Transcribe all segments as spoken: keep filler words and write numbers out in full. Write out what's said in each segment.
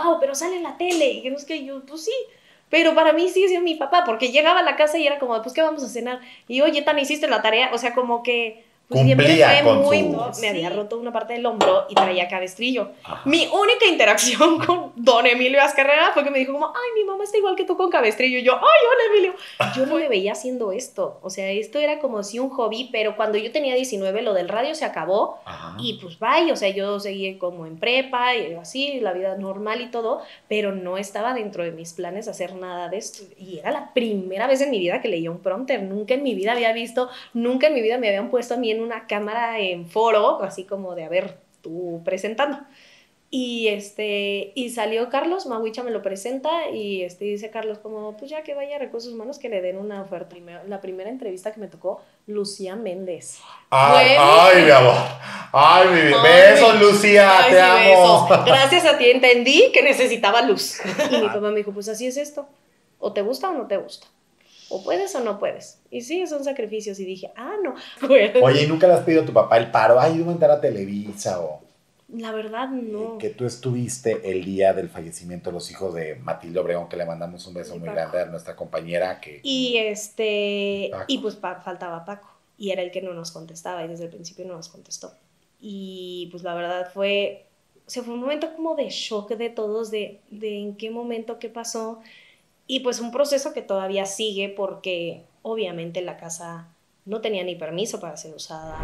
wow, pero sale en la tele, y que no es que yo, pues sí, pero para mí sigue siendo mi papá, porque llegaba a la casa y era como, pues, ¿qué vamos a cenar? Y, oye, Tania, ¿hiciste la tarea? O sea, como que, pues, siempre Cumplía fue con muy, su... me había roto una parte del hombro y traía cabestrillo. Ajá. Mi única interacción con don Emilio Azcarrera fue que me dijo como, ay, mi mamá está igual que tú con cabestrillo, y yo, ay, hola, Emilio. Yo no me veía haciendo esto, o sea, esto era como si un hobby, pero cuando yo tenía diecinueve, lo del radio se acabó. Ajá. Y pues bye, o sea, yo seguí como en prepa y así, la vida normal y todo, pero no estaba dentro de mis planes hacer nada de esto, y era la primera vez en mi vida que leía un prompter, nunca en mi vida había visto, nunca en mi vida me habían puesto a mí en una cámara en foro, así como de, a ver, tú presentando. Y, este, y salió Carlos, Mahuicha me lo presenta y este, dice Carlos como, pues ya que vaya a Recursos Humanos que le den una oferta. Primero, la primera entrevista que me tocó, Lucía Méndez. Ay, ay, mi amor. Ay, mi vida. Besos, Lucía, ay, te sí, amo. Besos. Gracias a ti entendí que necesitaba luz. Y mi papá me dijo, pues así es esto. O te gusta o no te gusta. O puedes o no puedes. Y sí, son sacrificios. Y dije, ah, no. Pues, oye, ¿y nunca le has pedido a tu papá el paro? Ay, yo entrar a Televisa o... La verdad, no. Que tú estuviste el día del fallecimiento de los hijos de Matilde Obregón, que le mandamos un beso muy grande a nuestra compañera. Que... Y este Paco. Y pues pa, faltaba Paco. Y era el que no nos contestaba. Y desde el principio no nos contestó. Y pues la verdad fue... O sea, fue un momento como de shock de todos, de, de en qué momento, qué pasó. Y pues un proceso que todavía sigue porque obviamente la casa no tenía ni permiso para ser usada.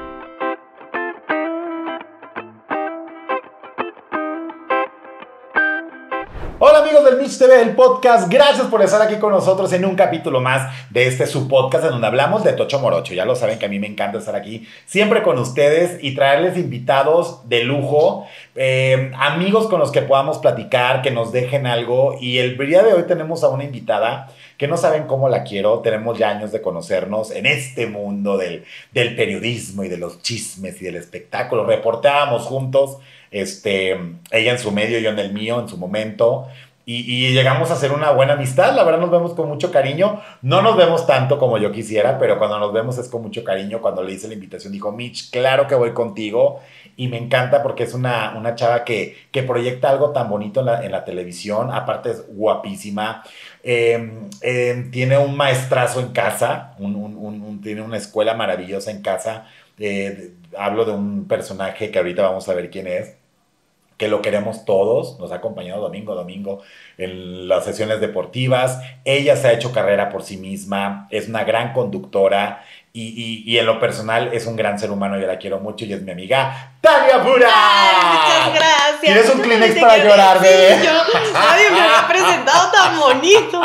Hola amigos del Mitch T V, el podcast, gracias por estar aquí con nosotros en un capítulo más de este su podcast en donde hablamos de Tocho Morocho. Ya lo saben que a mí me encanta estar aquí siempre con ustedes y traerles invitados de lujo, eh, amigos con los que podamos platicar, que nos dejen algo. Y el día de hoy tenemos a una invitada que no saben cómo la quiero, tenemos ya años de conocernos en este mundo del, del periodismo y de los chismes y del espectáculo. Reportábamos juntos. Este, ella en su medio, yo en el mío, en su momento, y, y llegamos a hacer una buena amistad. La verdad nos vemos con mucho cariño, no nos vemos tanto como yo quisiera, pero cuando nos vemos es con mucho cariño. Cuando le hice la invitación dijo, Mitch, claro que voy contigo, y me encanta porque es una, una chava que, que proyecta algo tan bonito en la, en la televisión. Aparte es guapísima, eh, eh, tiene un maestrazo en casa, un, un, un, un, tiene una escuela maravillosa en casa. Eh, hablo de un personaje que ahorita vamos a ver quién es, que lo queremos todos, nos ha acompañado domingo a domingo en las sesiones deportivas. Ella se ha hecho carrera por sí misma, es una gran conductora y, y, y en lo personal es un gran ser humano. Yo la quiero mucho y es mi amiga Tania Burak. Ay, muchas gracias. ¿Tienes un Kleenex para que... llorar, bebé? Sí, yo, nadie me había presentado tan bonito.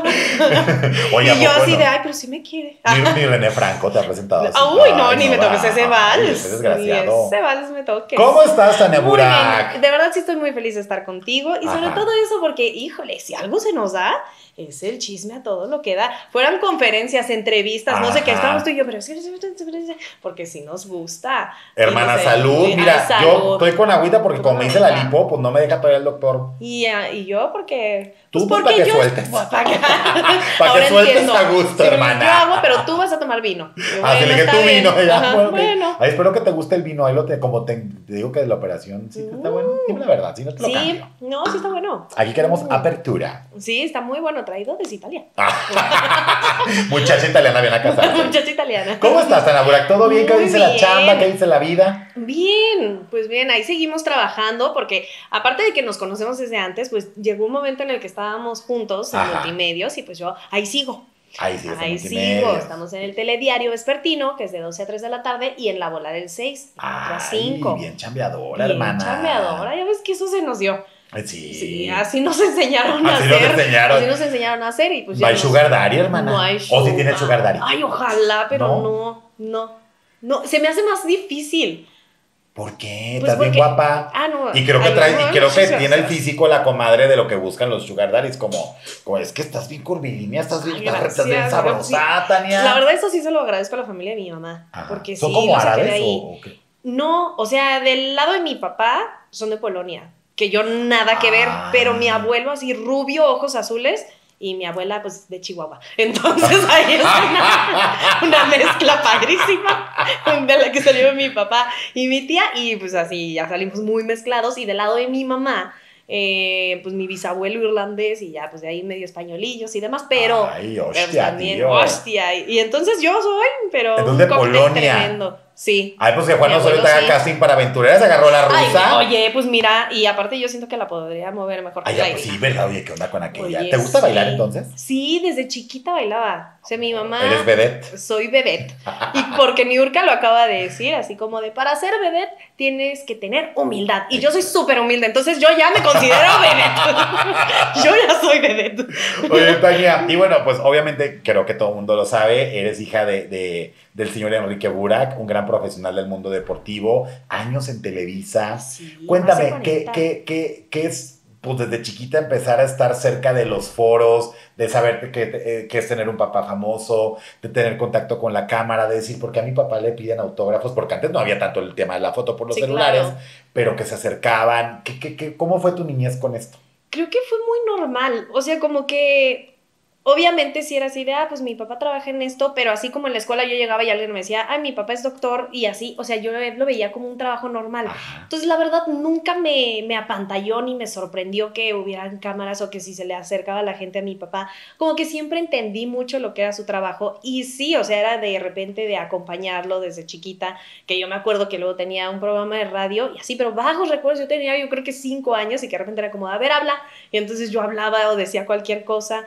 Oye, y yo así no? de, ay, pero sí me quiere. Ni, ni René Franco te ha presentado así. Uy, no, ay, ni no me toques ese vals. Ese desgraciado. Ni ese vals me toques. ¿Cómo estás, Tania Burak? De verdad sí estoy muy feliz de estar contigo. Y sobre Ajá. todo eso porque, híjole, si algo se nos da, es el chisme a todo lo que da. Fueran conferencias, entrevistas, Ajá. no sé qué, estamos tú y yo, pero sí, porque si nos gusta. Hermana, no sé, salud. Mira, salud. yo estoy con agüita porque como me dice la lipo, pues no me deja todavía el doctor. Y, y yo porque... Tú pues para que yo, sueltes. Pues, para que, para que sueltes entiendo. A gusto, sí, hermana. Yo hago, pero tú vas a tomar vino. Así le que tú vino. Ya, Ajá, bueno. bueno. Ay, espero que te guste el vino. Ahí lo te, como te, te digo que de la operación, sí, está bueno. Dime la verdad, si no te lo sí, cambio. no, sí está bueno. Aquí queremos mm. apertura. Sí, está muy bueno, traído desde Italia. Muchacha italiana, bien a casar. Muchacha italiana. ¿Cómo estás, Tania Burak? ¿Todo bien? ¿Qué Muy dice bien. la chamba? ¿Qué dice la vida? Bien, pues bien, ahí seguimos trabajando porque aparte de que nos conocemos desde antes, pues llegó un momento en el que estábamos juntos en Ajá. multimedios y pues yo ahí sigo. Ahí, sí, ahí sigo, estamos en el telediario vespertino, que es de doce a tres de la tarde, y en la bola del seis, de cuatro a cinco. Bien chambeadora, bien hermana. chambeadora, ya ves que eso se nos dio. Sí. sí, así nos enseñaron a así hacer. Nos enseñaron. Así nos enseñaron a hacer y pues ya. ¿No hay nos... sugar daddy, hermana? No hay sugar. ¿O si tiene sugar daddy? Ay, ojalá, pero no, no, no. no se me hace más difícil. ¿Por qué? Pues Estás porque... bien guapa. Ah, no. Y creo que, ay, trae, no, y creo no, que no, tiene no, el físico la comadre de lo que buscan los sugar daddies. Como, como es que estás bien curvilínea, estás bien, ay, estás bien sabrosa, sí. Tania. La verdad, eso sí se lo agradezco a la familia de mi mamá. Ajá. Porque ¿Son sí, como lo saqué árabes de ahí. o, o qué? No, o sea, del lado de mi papá son de Polonia. Que yo nada que ver, ah. pero mi abuelo así rubio, ojos azules. Y mi abuela, pues, de Chihuahua. Entonces, ahí es una, una mezcla padrísima de la que salió mi papá y mi tía. Y, pues, así ya salimos muy mezclados. Y del lado de mi mamá, eh, pues mi bisabuelo irlandés y ya, pues de ahí medio españolillos y demás, pero, Ay, pero hostia, también, tío. hostia, y, y entonces yo soy, pero Entonces un de cóctel Polonia. tremendo. Sí. Ay, pues que Juan Mi Osorio abuelo te haga sí. casting para aventureras, agarró la Ay, rusa. oye, pues mira, y aparte yo siento que la podría mover mejor Ay, que ya, la pues sí, Irina. ¿verdad? Oye, ¿qué onda con aquella? Oye, ¿Te gusta bailar sí. entonces? Sí, desde chiquita bailaba. O sea, mi ¿Eres mamá... vedette? Soy vedette. Y porque Niurka lo acaba de decir, así como de, para ser vedette tienes que tener humildad. Y yo soy súper humilde, entonces yo ya me considero vedette. Yo ya soy vedette. Oye, Tania, y bueno, pues obviamente creo que todo el mundo lo sabe, eres hija de, de- del señor Enrique Burak, un gran profesional del mundo deportivo, años en Televisa. Sí, más de Cuéntame, ¿qué, cuarenta. qué, qué, qué es, pues desde chiquita empezar a estar cerca de los foros, de saber qué, eh, qué es tener un papá famoso, de tener contacto con la cámara, de decir, porque a mi papá le piden autógrafos, porque antes no había tanto el tema de la foto por los Sí, celulares, claro. pero que se acercaban. ¿Qué, qué, qué, ¿Cómo fue tu niñez con esto? Creo que fue muy normal. O sea, como que obviamente si era así de, ah, pues mi papá trabaja en esto, pero así como en la escuela yo llegaba y alguien me decía, ay, mi papá es doctor y así, o sea, yo lo, lo veía como un trabajo normal. Ajá. Entonces, la verdad, nunca me, me apantalló ni me sorprendió que hubieran cámaras o que si se le acercaba la gente a mi papá, como que siempre entendí mucho lo que era su trabajo y sí, o sea, era de repente de acompañarlo desde chiquita, que yo me acuerdo que luego tenía un programa de radio y así, pero vagos recuerdos, yo tenía yo creo que cinco años y que de repente era como, a ver, habla, y entonces yo hablaba o decía cualquier cosa,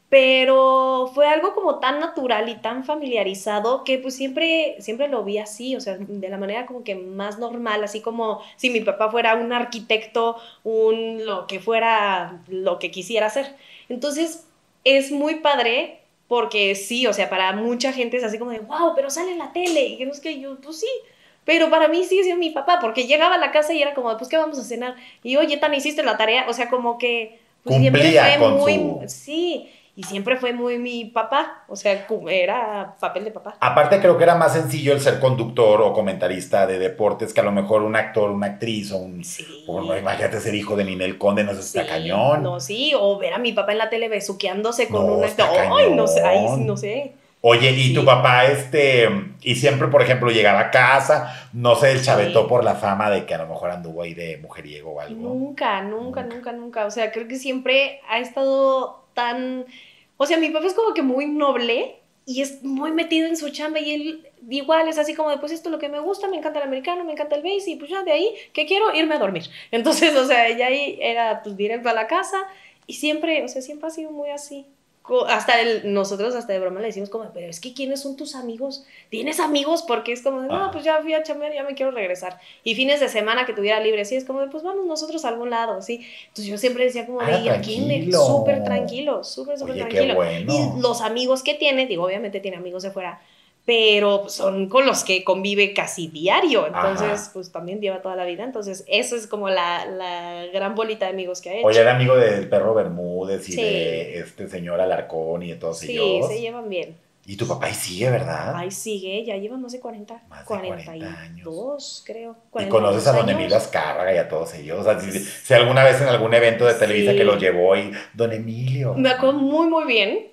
pero fue algo como tan natural y tan familiarizado que pues siempre, siempre lo vi así, o sea, de la manera como que más normal, así como si mi papá fuera un arquitecto, un lo que fuera, lo que quisiera hacer. Entonces, es muy padre porque sí, o sea, para mucha gente es así como de, wow, pero sale en la tele, y que no es que yo, pues sí, pero para mí sigue siendo mi papá, porque llegaba a la casa y era como, pues, ¿qué vamos a cenar? Y oye, Tan, ¿hiciste la tarea? O sea, como que, pues siempre Cumplía fue con muy, su... sí, y siempre fue muy mi papá, o sea, cu- era papel de papá. Aparte creo que era más sencillo el ser conductor o comentarista de deportes que a lo mejor un actor, una actriz o un... O no, Sí, imagínate ser hijo de Ninel Conde, no sé si está sí, cañón. no, sí, o ver a mi papá en la tele besuqueándose con No, una, está ay, no sé, ahí sí, no cañón. sé, Oye, y tu sí, papá, este, y siempre, por ejemplo, llegaba a casa, no sé, el chavetó sí. por la fama de que a lo mejor anduvo ahí de mujeriego o algo. Nunca, nunca, Nunca. nunca, nunca. O sea, creo que siempre ha estado tan... O sea, mi papá es como que muy noble y es muy metido en su chamba y él igual es así como de, pues esto es lo que me gusta, me encanta el americano, me encanta el base y pues ya de ahí, ¿qué quiero? Irme a dormir. Entonces, o sea, ya ahí era pues directo a la casa y siempre, o sea, siempre ha sido muy así. Co- Hasta el, nosotros hasta de broma le decimos como, pero es que ¿quiénes son tus amigos? ¿Tienes amigos? Porque es como de, no, pues Ajá. ya fui a chambear, ya me quiero regresar. Y fines de semana que tuviera libre, sí, es como de, pues vamos nosotros a algún lado, sí. Entonces yo siempre decía como de, Ah, ¿y a quién? le-?" Súper tranquilo. tranquilo, súper, súper Oye, qué tranquilo. Y bueno. los amigos que tiene, digo, obviamente tiene amigos de fuera, pero pues, son con los que convive casi diario, entonces Ajá. pues también lleva toda la vida, entonces eso es como la, la gran bolita de amigos que ha Oye, hecho. era amigo del perro Bermúdez y Sí, de este señor Alarcón y de todos sí, se ellos. llevan bien. Y tu papá ahí sigue, ¿verdad? Ahí sigue, ya llevan más de cuarenta, Más de cuarenta cuarenta y años. dos creo, Y cuarenta y conoces dos a don Emilio años. Azcárraga y a todos ellos. O sea, si, si alguna vez en algún evento de Televisa que los Sí, llevó y don Emilio. me acuerdo muy, muy bien.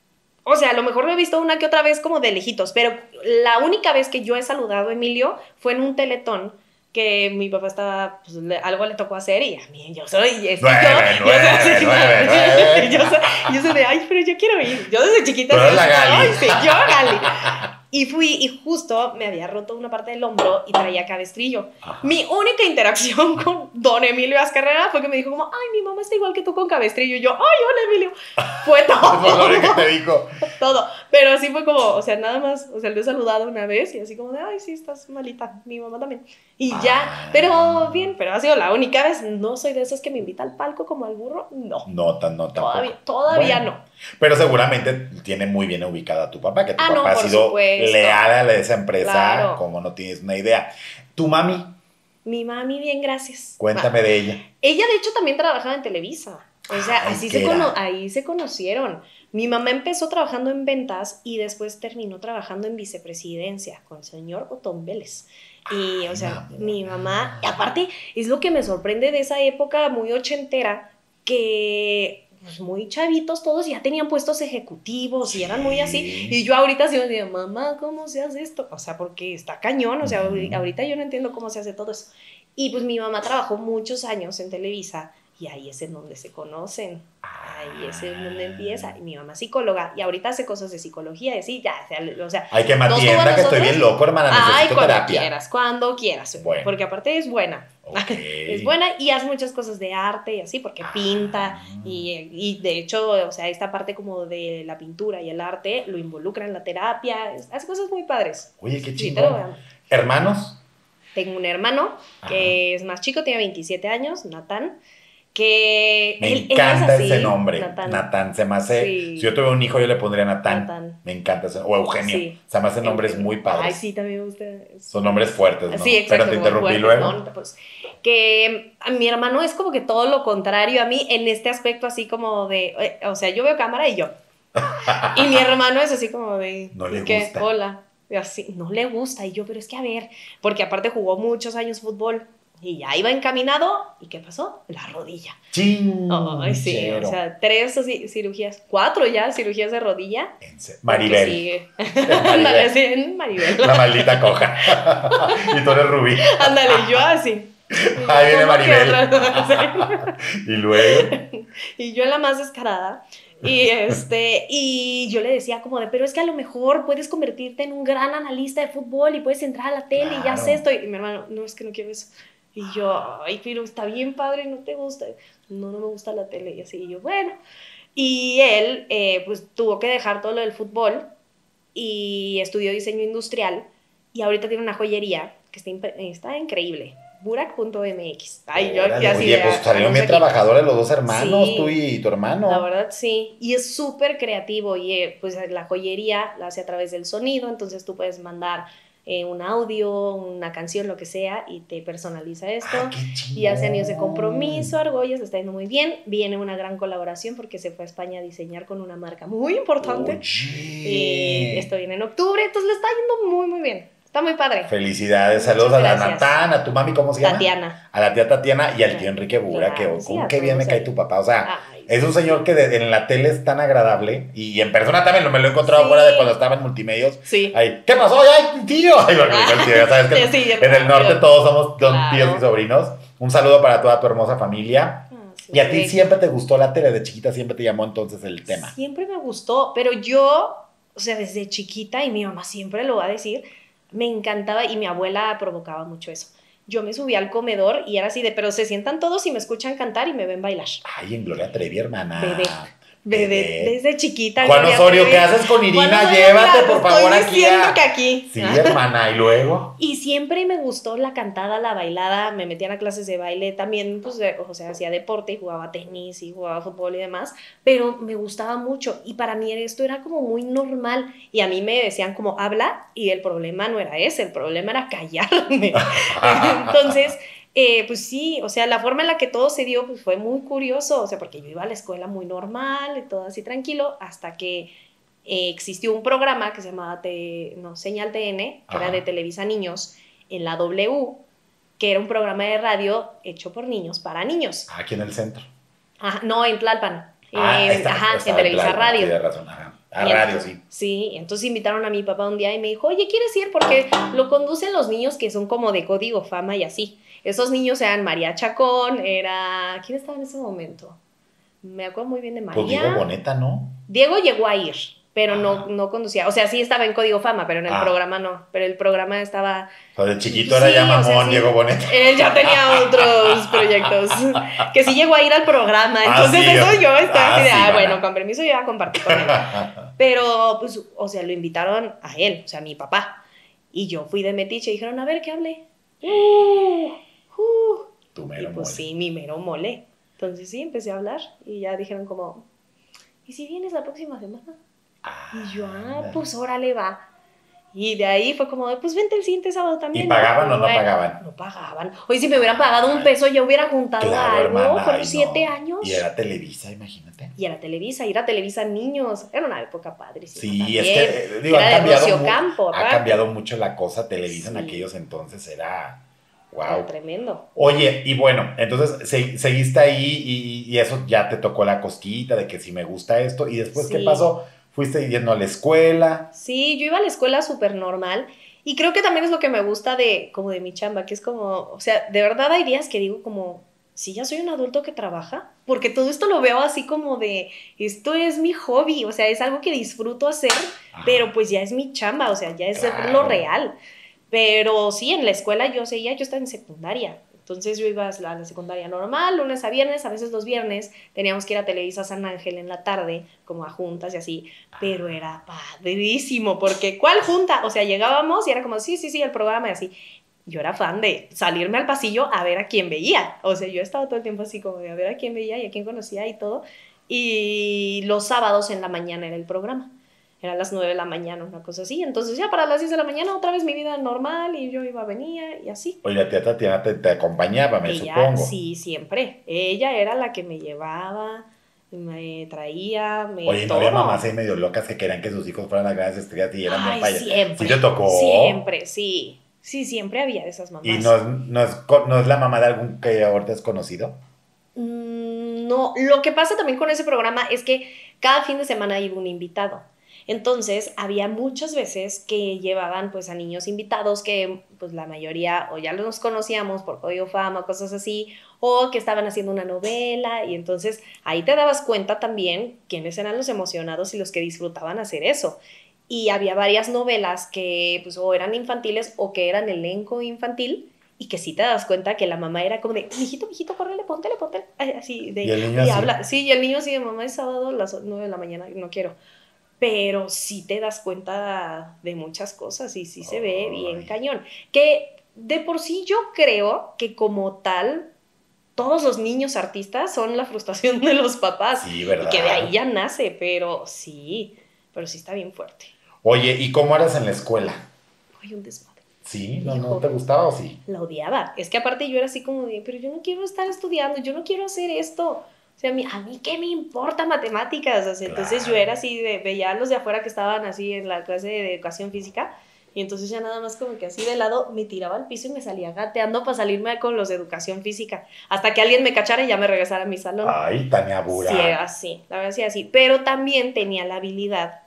O sea, a lo mejor lo he visto una que otra vez como de lejitos, pero la única vez que yo he saludado a Emilio fue en un teletón que mi papá estaba, pues le- algo le tocó hacer y a mí, yo soy, es que yo, Nueve, yo soy nueve, así, nueve, yo nueve. soy, yo soy de, ay, pero yo quiero ir. Yo desde chiquita Tú así, eres la así como, Gali. ay, sí, yo, Gali. Y fui y justo me había roto una parte del hombro y traía cabestrillo. Ajá. Mi única interacción con don Emilio Azcarrera fue que me dijo como, ay, mi mamá está igual que tú con cabestrillo. Y yo, ay, hola, Emilio. Fue Fue lo único que todo, te dijo. todo. Pero así fue como, o sea, nada más, o sea, lo he saludado una vez y así como de, ay, sí, estás malita, mi mamá también. Y ya, pero Ah, bien, pero ha sido la única vez. No soy de esas que me invita al palco como al burro, no. no, tan, no tampoco. Todavía, todavía Bueno, no. pero seguramente tiene muy bien ubicada a tu papá, que tu Ah, no, papá ha por sido supuesto. leal a esa empresa, Claro. como no tienes una idea. Tu mami, Mi mami, bien, gracias. cuéntame Ah, de ella. ella, de hecho, también trabajaba en Televisa. O sea, Ay, así se, ¿qué cono era? ahí se conocieron. Mi mamá empezó trabajando en ventas y después terminó trabajando en vicepresidencia con el señor Otón Vélez. Y, o Ay, sea, mi mamá, y mamona. aparte, es lo que me sorprende de esa época muy ochentera, que pues muy chavitos todos ya tenían puestos ejecutivos y eran muy así. Y Sí. yo ahorita sí me digo, mamá, ¿cómo se hace esto? O sea, porque está cañón, o sea, Ujú. ahorita yo no entiendo cómo se hace todo eso. Y pues mi mamá trabajó muchos años en Televisa Y ahí es en donde se conocen, ahí es en donde empieza. Y mi mamá es psicóloga y ahorita hace cosas de psicología, y así, ya, o sea... Ay, que me nos tuvo a atienda, que estoy nosotros. bien loco, hermana, Ay, necesito cuando terapia. quieras, cuando quieras, Bueno. porque aparte es buena. Ok. Es buena y hace muchas cosas de arte y así, porque Ah. pinta y, y de hecho, o sea, esta parte como de la pintura y el arte lo involucra en la terapia, hace cosas muy padres. Oye, qué Sí, te lo chingón. voy a- ¿Hermanos? Tengo un hermano que Ajá. es más chico, tiene veintisiete años, Natán, que Me él, él encanta es así, ese nombre, Natán. Natán. Se me hace, Sí. si yo tuve un hijo, yo le pondría Natán. Natán. Me encanta ese, o Eugenio. Sí. Se me hacen nombres Eugenio. muy padres. Ay, sí, también me gusta. Son nombres fuertes, ¿no? Sí, exacto. Pero te como interrumpí fuertes, luego. ¿no? Pues, que a mi hermano es como que todo lo contrario a mí en este aspecto así como de, eh, o sea, yo veo cámara y yo. Y mi hermano es así como de, No le ¿qué? gusta. Hola. Y así, no le gusta. Y yo, pero es que a ver, porque aparte jugó muchos años fútbol y ya iba encaminado. ¿Y qué pasó? La rodilla. Ching. Ay, sí, o sea, tres ci- cirugías, cuatro ya cirugías de rodilla. En se- Maribel. Sigue. Maribel. Ándale, sí, Maribel. La maldita coja. Y tú eres Rubí. Ándale, yo así. Ahí viene ¿Cómo que Maribel. otra? Y luego. Y yo la más descarada. Y, este, y yo le decía como de, pero es que a lo mejor puedes convertirte en un gran analista de fútbol y puedes entrar a la tele y ya Claro. sé esto. Y mi hermano, no, es que no quiero eso. Y yo, ay, pero está bien padre, ¿no te gusta? No, no me gusta la tele. Y así, y yo, bueno. Y él, eh, pues, tuvo que dejar todo lo del fútbol y estudió diseño industrial y ahorita tiene una joyería que está, imp- está increíble. Burak punto m x. Ay, yo Órale, que así oye, de, pues salieron no bien sé qué. trabajadores los dos hermanos, Sí. tú y tu hermano. La verdad, sí. Y es súper creativo. Y eh, pues la joyería la hace a través del sonido. Entonces tú puedes mandar eh, un audio, una canción, lo que sea, y te personaliza esto. Ah, qué chingón. Y hace años de compromiso, Argollas, está yendo muy bien. Viene una gran colaboración porque se fue a España a diseñar con una marca muy importante. Oye. Y esto viene en octubre. Entonces le está yendo muy, muy bien. Está muy padre. Felicidades, Muchas saludos a la gracias. Natán, a tu mami, ¿cómo se llama? Tatiana. A la tía Tatiana y al tío Claro, Enrique Bura, claro, que sí, con a qué bien me todos cae ahí. tu papá. O sea, Ay, es un sí. señor que de- en la tele es tan agradable y en persona también, me lo he encontrado Sí. fuera de cuando estaba en multimedios. Sí. Ay, ¿qué pasó? ¡Ay, tío! Ay, porque dijo el tío, ya sabes que Sí, sí, en el norte tío. todos somos don- Claro. tíos y sobrinos. Un saludo para toda tu hermosa familia. Ah, sí, Y a ti sí. siempre te gustó la tele, de chiquita siempre te llamó entonces el tema. Siempre me gustó, pero yo, o sea, desde chiquita, y mi mamá siempre lo va a decir, me encantaba y mi abuela provocaba mucho eso. Yo me subía al comedor y era así de, pero se sientan todos y me escuchan cantar y me ven bailar. Ay, en Gloria Trevi, hermana. Bebé. Bebé, desde chiquita. Juan Gloria Osorio, Trevi. ¿qué haces con Irina? Juan Osorio, Llévate, mira, por te favor, estoy aquí diciendo a- que aquí. Sí, hermana, y luego. Y siempre me gustó la cantada, la bailada, me metían a clases de baile también, pues, de- o sea, hacía deporte y jugaba tenis y jugaba fútbol y demás, pero me gustaba mucho y para mí esto era como muy normal y a mí me decían como, habla, y el problema no era ese, el problema era callarme. Entonces, eh, pues sí, o sea, la forma en la que todo se dio pues fue muy curioso, o sea, porque yo iba a la escuela muy normal y todo así tranquilo, hasta que eh, existió un programa que se llamaba Te- no, Señal T N, que Ajá. era de Televisa Niños, en la W, que era un programa de radio hecho por niños para niños. Aquí en el centro. Ajá, no, en Tlalpan. Ah, Eh, está- ajá, estaba en Televisa Tlalpan, Radio. Tienes razón, ajá. A Y radio, ent- sí. Sí, entonces invitaron a mi papá un día y me dijo, oye, ¿quieres ir? Porque lo conducen los niños que son como de código fama y así. Esos niños eran María Chacón, era... ¿Quién estaba en ese momento? Me acuerdo muy bien de María. Pues digo Boneta, ¿no? Diego llegó a ir, pero Ajá. no, no conducía. O sea, sí estaba en código fama, pero en el Ah. programa no. Pero el programa estaba... O sea, de chiquito era Sí, ya o mamón, sea, sí. Diego Boneta. Él ya tenía otros proyectos. Que sí llegó a ir al programa. Entonces Ah, sí. eso yo estaba Ah, así de, sí, ah, mana. bueno, con permiso yo iba a compartir con él. Pero, pues, o sea, lo invitaron a él, o sea, a mi papá. Y yo fui de metiche y dijeron, a ver, ¿qué hable? Uh, uh. Tu Y mero pues mole. sí, mi mero mole. Entonces sí, empecé a hablar y ya dijeron como, ¿y si vienes la próxima semana? Y yo, ah, Anda. pues órale, va. Y de ahí fue como, de, pues vente el siguiente sábado también. ¿Y pagaban o no Bueno, pagaban? No pagaban. Oye, si me hubieran pagado un peso, yo hubiera juntado Claro, algo. hermana. Fueron ay, siete no. años. Y era Televisa, imagínate. Y era Televisa, y era Televisa Niños. Era una época padrísima. Sí, también. es que, eh, digo, Era ha de cambiado, Rocío mu- Campo, ha aparte. cambiado mucho la cosa. Televisa en Sí. aquellos entonces era, Era wow. tremendo. Oye, y bueno, entonces se- seguiste ahí y, y eso ya te tocó la cosquita de que si me gusta esto. ¿Y después qué Sí. pasó? ¿Fuiste yendo a la escuela? Sí, yo iba a la escuela súper normal. Y creo que también es lo que me gusta de, como de mi chamba, que es como, o sea, de verdad hay días que digo como, sí, ya soy un adulto que trabaja, porque todo esto lo veo así como de, esto es mi hobby, o sea, es algo que disfruto hacer, pero pues ya es mi chamba, o sea, ya es Claro. lo real. Pero sí, en la escuela yo seguía, yo estaba en secundaria, entonces yo iba a la, a la secundaria normal, lunes a viernes, a veces los viernes, teníamos que ir a Televisa San Ángel en la tarde, como a juntas y así, pero era padrísimo, porque ¿cuál junta? O sea, llegábamos y era como, sí, sí, sí, el programa y así. Yo era fan de salirme al pasillo a ver a quién veía, o sea, yo estaba todo el tiempo así como de a ver a quién veía y a quién conocía y todo, y los sábados en la mañana era el programa. Eran las nueve de la mañana, una cosa así. Entonces ya para las diez de la mañana otra vez mi vida normal y yo iba, venía y así. Oye, la tía Tatiana te, te acompañaba, me Ella, supongo. sí, siempre. Ella era la que me llevaba, me traía, me Oye, ¿no todo. había mamás ahí medio locas que querían que sus hijos fueran las grandes estrellas y eran bien Ay, payas? siempre. ¿Sí te tocó? Siempre, sí. Sí, siempre había de esas ¿Y mamás. no es, no es, co- no es la mamá de algún que ahorita es conocido? Mm, no, lo que pasa también con ese programa es que cada fin de semana iba un invitado. Entonces, había muchas veces que llevaban pues a niños invitados que pues la mayoría o ya los conocíamos por Código Fama, cosas así, o que estaban haciendo una novela y entonces ahí te dabas cuenta también quiénes eran los emocionados y los que disfrutaban hacer eso. Y había varias novelas que pues o eran infantiles o que eran elenco infantil y que sí te das cuenta que la mamá era como de, mijito, mijito, córrele, póntele, póntele, así de, ¿Y el niño y así? habla, sí, y el niño así de, mamá, es sábado a las nueve de la mañana, no quiero, pero sí te das cuenta de muchas cosas y sí se ve bien Ay. cañón, que de por sí yo creo que como tal, todos los niños artistas son la frustración de los papás Sí, y que de ahí ¿verdad? ya nace, pero sí, pero sí está bien fuerte. Oye, ¿y cómo eras en la escuela? Ay, un desmadre. ¿Sí? ¿No, no Hijo, te gustaba o sí? la odiaba. Es que aparte yo era así como de, pero yo no quiero estar estudiando, yo no quiero hacer esto. O sea, a mí, a mí qué me importa matemáticas. O sea, entonces yo Claro. era así, de, veía a los de afuera que estaban así en la clase de educación física y entonces ya nada más como que así de lado me tiraba al piso y me salía gateando para salirme con los de educación física. Hasta que alguien me cachara y ya me regresara a mi salón. Ay, Tania Sí, era Burak. así, la verdad sí, así. Pero también tenía la habilidad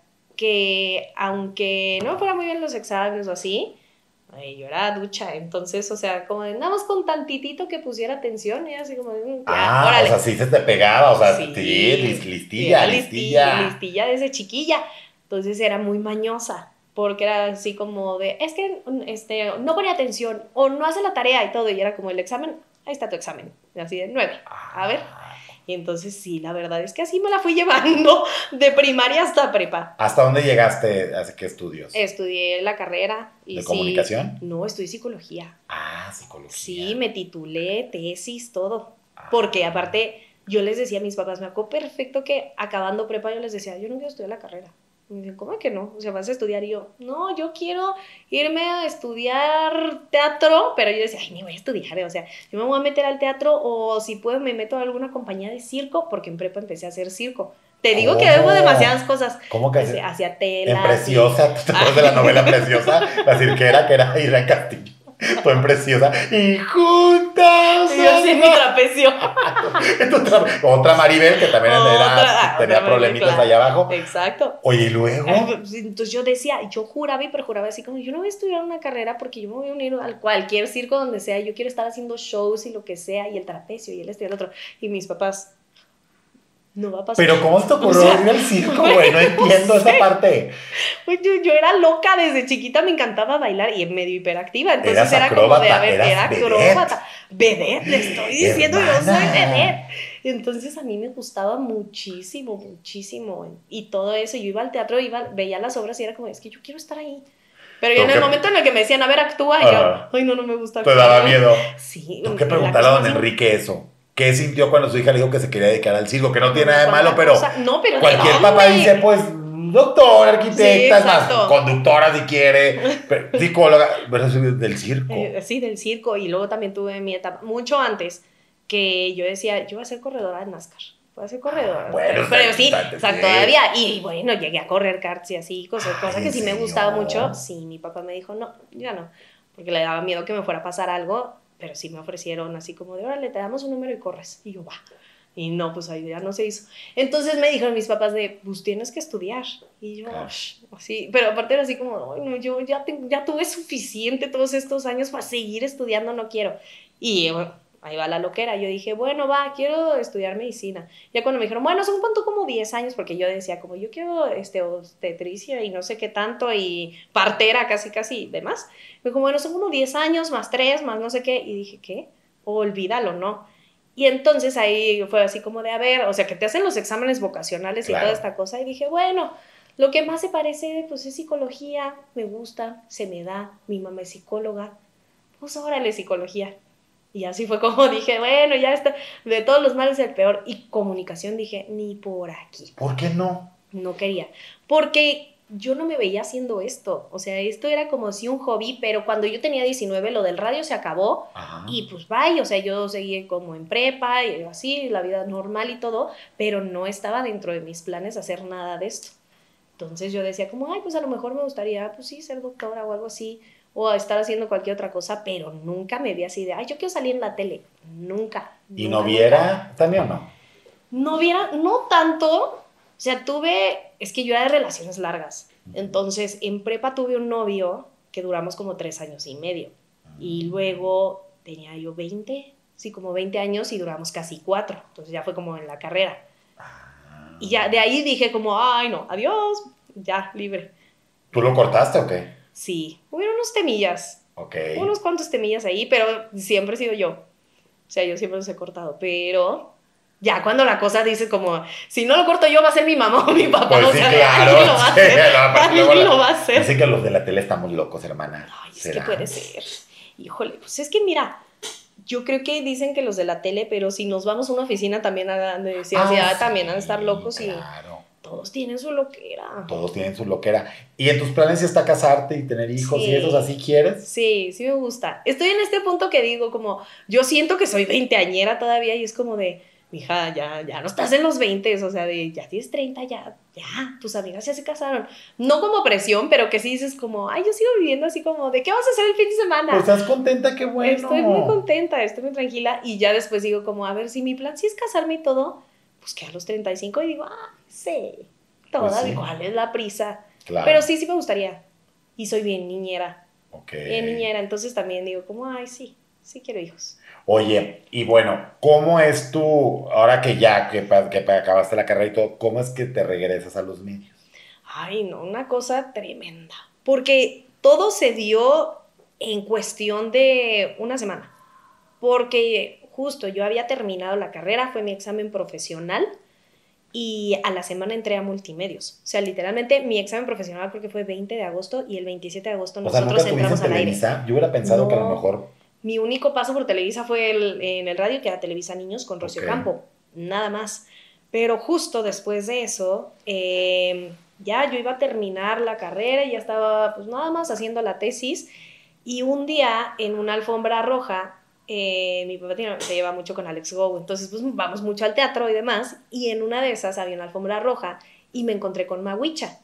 que, aunque no me fuera muy bien los exámenes o así, ay, yo era ducha, entonces, o sea, como de nada más con tantitito que pusiera atención, y así como, de, "Mm, ya, Ah, o sea, órale". sí se te pegaba, o sea, sí, lis- Sí, sí, listilla, era listilla, listilla. listilla desde chiquilla. Entonces era muy mañosa, porque era así como de, es que este, no pone atención, o no hace la tarea y todo, y era como el examen, ahí está tu examen, y así de nueve, a ver. Ah, Y entonces sí, la verdad es que así me la fui llevando de primaria hasta prepa. ¿hasta dónde llegaste? ¿Hace qué estudios? Estudié la carrera y ¿De sí, comunicación? no, estudié psicología. Ah, Sí, psicología. me titulé, tesis, todo. Porque Ah. aparte, yo les decía a mis papás, me acuerdo perfecto que acabando prepa yo les decía, yo no quiero estudiar la carrera. Y me dicen, ¿cómo que no? O sea, vas a estudiar. Y yo, no, yo quiero irme a estudiar teatro, pero yo decía, ay, ni voy a estudiar. O sea, yo me voy a meter al teatro o si puedo me meto a alguna compañía de circo, porque en prepa empecé a hacer circo. Te digo que hago demasiadas ¿Cómo? cosas. ¿Cómo que Hacia, hace? hacia En telas y... Preciosa, ¿tú te acuerdas de la novela Preciosa? La cirquera que era Irán Castillo. Fue en Preciosa. Y juntas. Y yo así en mi trapecio. otra, otra Maribel que también era, Otra, ah, tenía otra problemitas claro. allá abajo. Exacto. Oye, ¿y luego? Entonces yo decía, yo juraba y perjuraba así como, yo no voy a estudiar una carrera porque yo me voy a unir a cualquier circo donde sea, yo quiero estar haciendo shows y lo que sea, y el trapecio y el este y el otro. Y mis papás, no va a pasar. Pero ¿cómo se te ocurrió O sea, ir al circo, güey? No entiendo no sé. esa parte. Pues yo, yo era loca desde chiquita, me encantaba bailar y medio hiperactiva. Entonces Eras era como de, a acróbata, ver, eras era acróbata. Vedette, le estoy diciendo, yo soy hermana. vedette. Entonces a mí me gustaba muchísimo, muchísimo. Y todo eso, yo iba al teatro, iba, veía las obras y era como, es que yo quiero estar ahí. Pero yo en el momento en el que me decían, a ver, actúa, y yo, Ah, ay, no, no me gusta te actuar. daba miedo. Sí, Tengo que en la preguntarle a cosa don más Enrique eso. ¿Qué sintió cuando su hija le dijo que se quería dedicar al circo? Que no tiene nada de malo, ¿Cuánta pero cosa? No, pero ¿de cualquier dónde? papá dice, pues, doctor, Sí, arquitecta, es más, exacto. conductora si quiere, pero, psicóloga, pero eso es del circo. Eh, sí, del circo. Y luego también tuve mi etapa, mucho antes, que yo decía, yo voy a ser corredora de NASCAR. Voy a ser corredora. Bueno, pero, está- pero sí, está- o sea, sí. todavía. Y bueno, llegué a correr karts y así, cosas, Ay, cosa que ¿en sí me serio? gustaba mucho. Sí, mi papá me dijo, no, ya no. Porque le daba miedo que me fuera a pasar algo. Pero sí me ofrecieron así como de, órale, te damos un número y corres. Y yo, va. Y no, pues ahí ya no se hizo. Entonces me dijeron mis papás de, pues tienes que estudiar. Y yo, Claro. así, pero aparte era así como, ay, no, yo ya, te, ya tuve suficiente todos estos años para seguir estudiando, no quiero. Y bueno, ahí va la loquera. Yo dije, bueno, va, quiero estudiar medicina. Ya cuando me dijeron, bueno, son cuánto como diez años, porque yo decía, como yo quiero este, obstetricia y no sé qué tanto, y partera casi, casi, y demás. Me dijo, bueno, son como diez años, más tres, más no sé qué. Y dije, ¿qué? Olvídalo, ¿no? Y entonces ahí fue así como de, a ver, o sea, que te hacen los exámenes vocacionales Claro. y toda esta cosa. Y dije, bueno, lo que más se parece, pues es psicología, me gusta, se me da, mi mamá es psicóloga, pues órale, psicología. Y así fue como dije, bueno, ya está, de todos los males el peor. Y comunicación dije, ni por aquí. ¿Por qué no? No quería, porque yo no me veía haciendo esto, o sea, esto era como si un hobby, pero cuando yo tenía diecinueve lo del radio se acabó. Ajá. Y pues bye, o sea, yo seguí como en prepa y así, la vida normal y todo, pero no estaba dentro de mis planes hacer nada de esto. Entonces yo decía como, ay, pues a lo mejor me gustaría, pues sí, ser doctora o algo así, o estar haciendo cualquier otra cosa, pero nunca me vi así de, ay, yo quiero salir en la tele, nunca. ¿Y nunca, no viera nunca. también o no? No viera, no tanto, o sea, tuve, es que yo era de relaciones largas, entonces en prepa tuve un novio que duramos como tres años y medio, y luego tenía yo veinte, sí, como veinte años y duramos casi cuatro, entonces ya fue como en la carrera. Y ya de ahí dije como, ay no, adiós, ya, libre. ¿Tú lo cortaste o qué? Sí, hubieron unos temillas, Ok. unos cuantos temillas ahí, pero siempre he sido yo, o sea, yo siempre los he cortado, pero ya cuando la cosa dice como, si no lo corto yo va a ser mi mamá o mi papá, Pues o sí, sea, claro. alguien lo va a Sí, hacer, no, aparte alguien luego la- lo va a hacer. Así que los de la tele estamos locos, hermana. Ay, es ¿Será? que puede ser, híjole, pues es que mira, yo creo que dicen que los de la tele, pero si nos vamos a una oficina también han de decir, Ah, ah, sí, también han de estar locos claro. y todos tienen su loquera. Todos tienen su loquera. ¿Y en tus planes está casarte y tener hijos Sí. y esos así quieres? Sí, sí me gusta. Estoy en este punto que digo como, yo siento que soy veinteañera todavía y es como de, mija, ya, ya no estás en los veinte, o sea, de ya tienes treinta, ya, ya, tus amigas ya se casaron. No como presión, pero que sí dices como, ay, yo sigo viviendo así como, ¿de qué vas a hacer el fin de semana? Pues estás contenta, qué bueno. Estoy muy contenta, estoy muy tranquila y ya después digo como, a ver, si mi plan sí es casarme y todo, pues que a los treinta y cinco y digo, ah, sí, toda, Pues sí. ¿cuál es la prisa? Claro. Pero sí, sí me gustaría y soy bien niñera. Ok. Bien niñera, entonces también digo como, ay, sí, sí quiero hijos. Oye, y bueno, ¿cómo es tú, ahora que ya, que, pa- que pa- acabaste la carrera y todo, cómo es que te regresas a los medios? Ay, no, una cosa tremenda. Porque todo se dio en cuestión de una semana. Porque justo yo había terminado la carrera, fue mi examen profesional y a la semana entré a multimedios. O sea, literalmente mi examen profesional creo que fue veinte de agosto y el veintisiete de agosto O sea, nosotros ¿nunca entramos tuviste en al aire. Televisa? Yo hubiera pensado No. que a lo mejor... Mi único paso por Televisa fue el, en el radio, que era Televisa Niños con Rocío Ok. Campo, nada más. Pero justo después de eso, eh, ya yo iba a terminar la carrera, ya estaba pues nada más haciendo la tesis, y un día en una alfombra roja, eh, mi papá tiene, se lleva mucho con Alex Go, entonces pues vamos mucho al teatro y demás, y en una de esas había una alfombra roja y me encontré con Mawicha.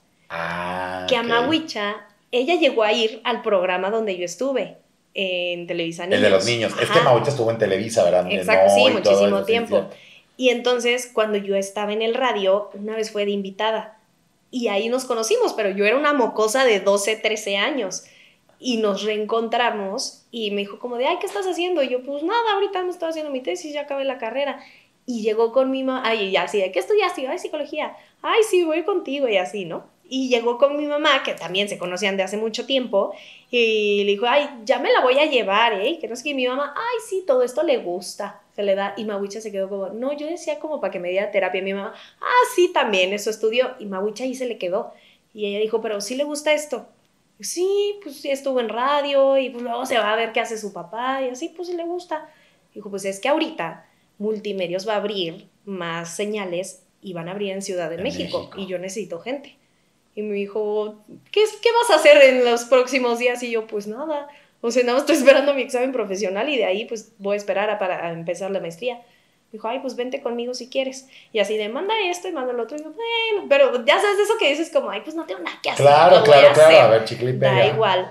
Ah, Que a ok. Mawicha, ella llegó a ir al programa donde yo estuve, en Televisa Niños. El de los niños. Es que Ajá. Mauricio estuvo en Televisa, ¿verdad? Exacto, No, sí, y todo muchísimo eso, sí, tiempo. cierto. Y entonces, cuando yo estaba en el radio, una vez fue de invitada. Y ahí nos conocimos, pero yo era una mocosa de doce, trece años. Y nos reencontramos y me dijo como de, ay, ¿qué estás haciendo? Y yo, pues nada, ahorita me estaba haciendo mi tesis, ya acabé la carrera. Y llegó con mi mamá, ay, y así, ¿de qué estudiaste? Y yo, ay, psicología. Ay, sí, voy contigo y así, ¿no? Y llegó con mi mamá, que también se conocían de hace mucho tiempo, y le dijo, ay, ya me la voy a llevar, ¿eh? Que no sé qué, y mi mamá, ay, sí, todo esto le gusta, se le da, y Mawicha se quedó como, no, yo decía como para que me diera terapia, y mi mamá, ah, sí, también, eso estudió, y Mawicha ahí se le quedó, y ella dijo, pero sí le gusta esto, y, sí, pues sí estuvo en radio, y pues luego se va a ver qué hace su papá, y así, pues sí le gusta, dijo, pues es que ahorita Multimedios va a abrir más señales, y van a abrir en Ciudad de En México, México. y yo necesito gente. Y me dijo, ¿qué, ¿qué vas a hacer en los próximos días? Y yo, pues nada, o sea, nada más estoy esperando mi examen profesional y de ahí pues voy a esperar a, para a empezar la maestría. Me dijo, ay, pues vente conmigo si quieres. Y así de, manda esto y manda lo otro. Y yo, bueno, pero ya sabes eso que dices como, ay, pues no tengo nada que hacer. Claro, ¿qué voy claro, a claro. hacer? A ver, chicle y pega. Da igual.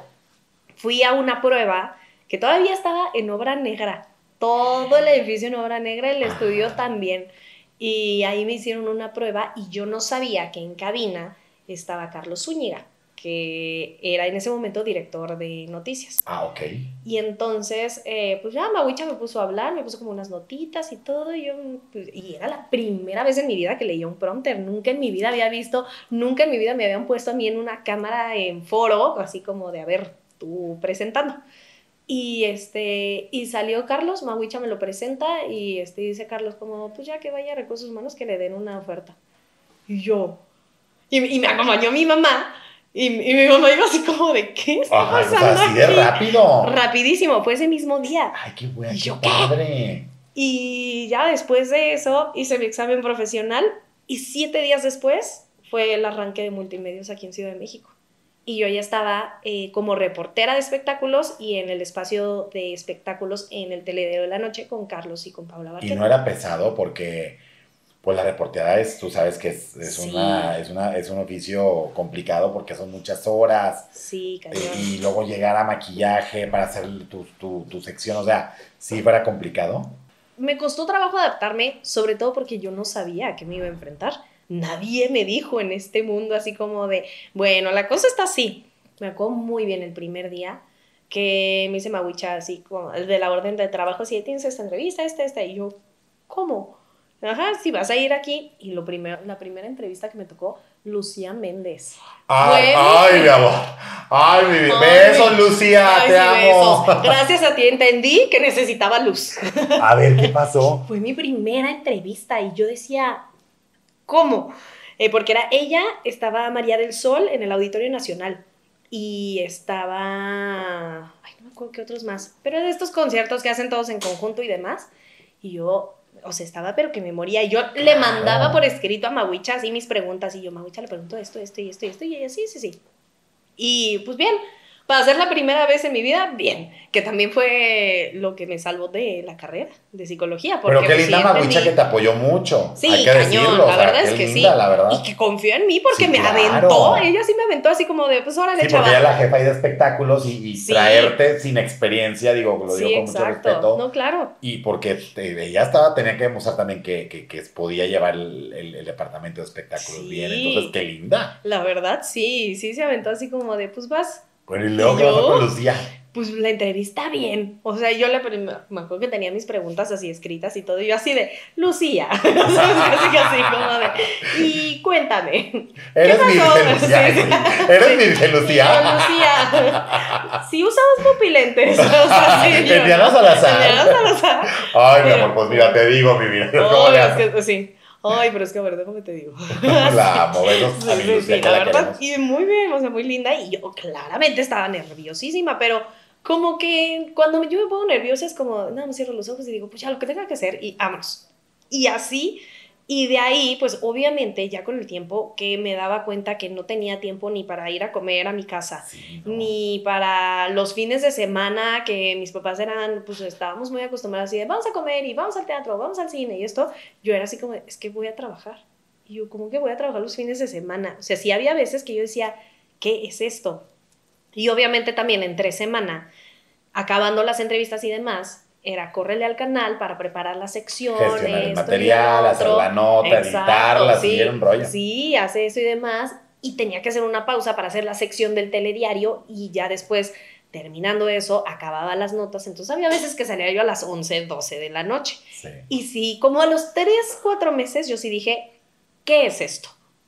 Fui a una prueba que todavía estaba en obra negra. Todo el edificio en obra negra, el estudio Ajá. también. Y ahí me hicieron una prueba y yo no sabía que en cabina estaba Carlos Zúñiga, que era en ese momento director de noticias. Ah, ok. Y entonces, eh, pues ya Mawicha me puso a hablar, me puso como unas notitas y todo, y, yo, pues, y era la primera vez en mi vida que leía un prompter, nunca en mi vida había visto, nunca en mi vida me habían puesto a mí en una cámara en foro, así como de, a ver, tú presentando. Y, este, y salió Carlos, Mawicha me lo presenta, y este, dice Carlos como, pues ya que vaya a Recursos Humanos que le den una oferta. Y yo, y, y me acompañó mi mamá, y, y mi mamá iba así como de, ¿qué está pasando? Ay, o sea, así de rápido. Rapidísimo, fue ese mismo día. Ay, qué bueno, y qué yo, padre. ¿qué? Y ya después de eso hice mi examen profesional y siete días después fue el arranque de Multimedios aquí en Ciudad de México. Y yo ya estaba eh, como reportera de espectáculos y en el espacio de espectáculos en el Teledero de la Noche con Carlos y con Paula Barqueta. Y no era pesado porque... Pues la reporteada es, tú sabes que es, es, Sí. una, es, una, es un oficio complicado porque son muchas horas. Sí, cañón. Eh, y luego llegar a maquillaje para hacer tu, tu, tu sección, o sea, sí fuera complicado. Me costó trabajo adaptarme, sobre todo porque yo no sabía a qué me iba a enfrentar. Nadie me dijo en este mundo así como de, bueno, la cosa está así. Me acuerdo muy bien el primer día que me dice Mawicha así, como el de la orden de trabajo, así, tienes esta entrevista, esta, esta, y yo, ¿cómo? Ajá, sí, vas a ir aquí. Y lo primero, la primera entrevista que me tocó, Lucía Méndez. Ay, Fue ay, mi... mi amor. Ay, mi Ay, besos, mi... Lucía, ay, te sí, amo. Besos. Gracias a ti entendí que necesitaba luz. A ver, ¿qué pasó? Fue mi primera entrevista y yo decía, ¿cómo? Eh, porque era ella, estaba María del Sol en el Auditorio Nacional y estaba, ay, no me acuerdo qué otros más, pero de estos conciertos que hacen todos en conjunto y demás, y yo, o sea, estaba pero que me moría, y yo claro. Le mandaba por escrito a Mawicha así mis preguntas, y yo, Mawicha, le pregunto esto, esto y esto y esto, y ella, sí, sí, sí, y pues bien. Para ser la primera vez en mi vida, bien. Que también fue lo que me salvó de la carrera de psicología. Porque, pero qué pues, linda sí, Mawicha entendí... que te apoyó mucho. Sí, hay que cañón, decirlo. la o sea, verdad qué es que linda, sí. la verdad. Y que confió en mí porque sí, me claro. aventó. Ella sí me aventó así como de, pues órale, sí, chava. porque ella es la jefa ahí de espectáculos y, y sí. traerte sin experiencia, digo, lo sí, digo con exacto. mucho respeto. No, claro. Y porque te, ella estaba, tenía que demostrar también que, que, que podía llevar el, el, el departamento de espectáculos sí. bien. Entonces, qué linda. La verdad, sí. Sí se aventó así como de, pues vas. Bueno, y luego, ¿qué pasó con Lucía? Pues la entrevista bien, o sea, yo le, me acuerdo que tenía mis preguntas así escritas y todo, y yo así de, Lucía, así, así como de, y cuéntame, ¿Eres ¿qué pasó? Virgen Lucía? Sí, sí. ¿Eres Virgen Lucía? Yo, Lucía, si usabas pupilentes, o sea, sí, yo, Diana Salazar. Diana Salazar. Ay, mi amor, pues mira, te digo, mi vida, ¿cómo oh, le es haces? que, sí. Ay, pero es que a ver, déjame te digo. La amo, besos sí, a mi sí, Lucía, sí, que la, la verdad, queremos. y muy bien, o sea, muy linda, y yo claramente estaba nerviosísima, pero como que cuando yo me pongo nerviosa es como, no, me cierro los ojos y digo, pues ya lo que tenga que hacer y vámonos. Y así, y de ahí, pues obviamente ya con el tiempo que me daba cuenta que no tenía tiempo ni para ir a comer a mi casa, sí, no. ni para los fines de semana que mis papás eran, pues estábamos muy acostumbrados así de, vamos a comer y vamos al teatro, vamos al cine y esto, yo era así como, es que voy a trabajar. Y yo, ¿cómo que voy a trabajar los fines de semana? O sea, sí había veces que yo decía, ¿qué es esto? Y obviamente también entre semana, acabando las entrevistas y demás, era córrele al canal para preparar las secciones. Gestionar el material, hacer la nota, editarla, sí, sí, era un rollo. Sí, hace eso y demás. Y tenía que hacer una pausa para hacer la sección del telediario y ya después, terminando eso, acababa las notas. Entonces había veces que salía yo a las once, doce de la noche. Sí. Y sí, como a los tres, cuatro meses, yo sí dije, ¿qué es esto?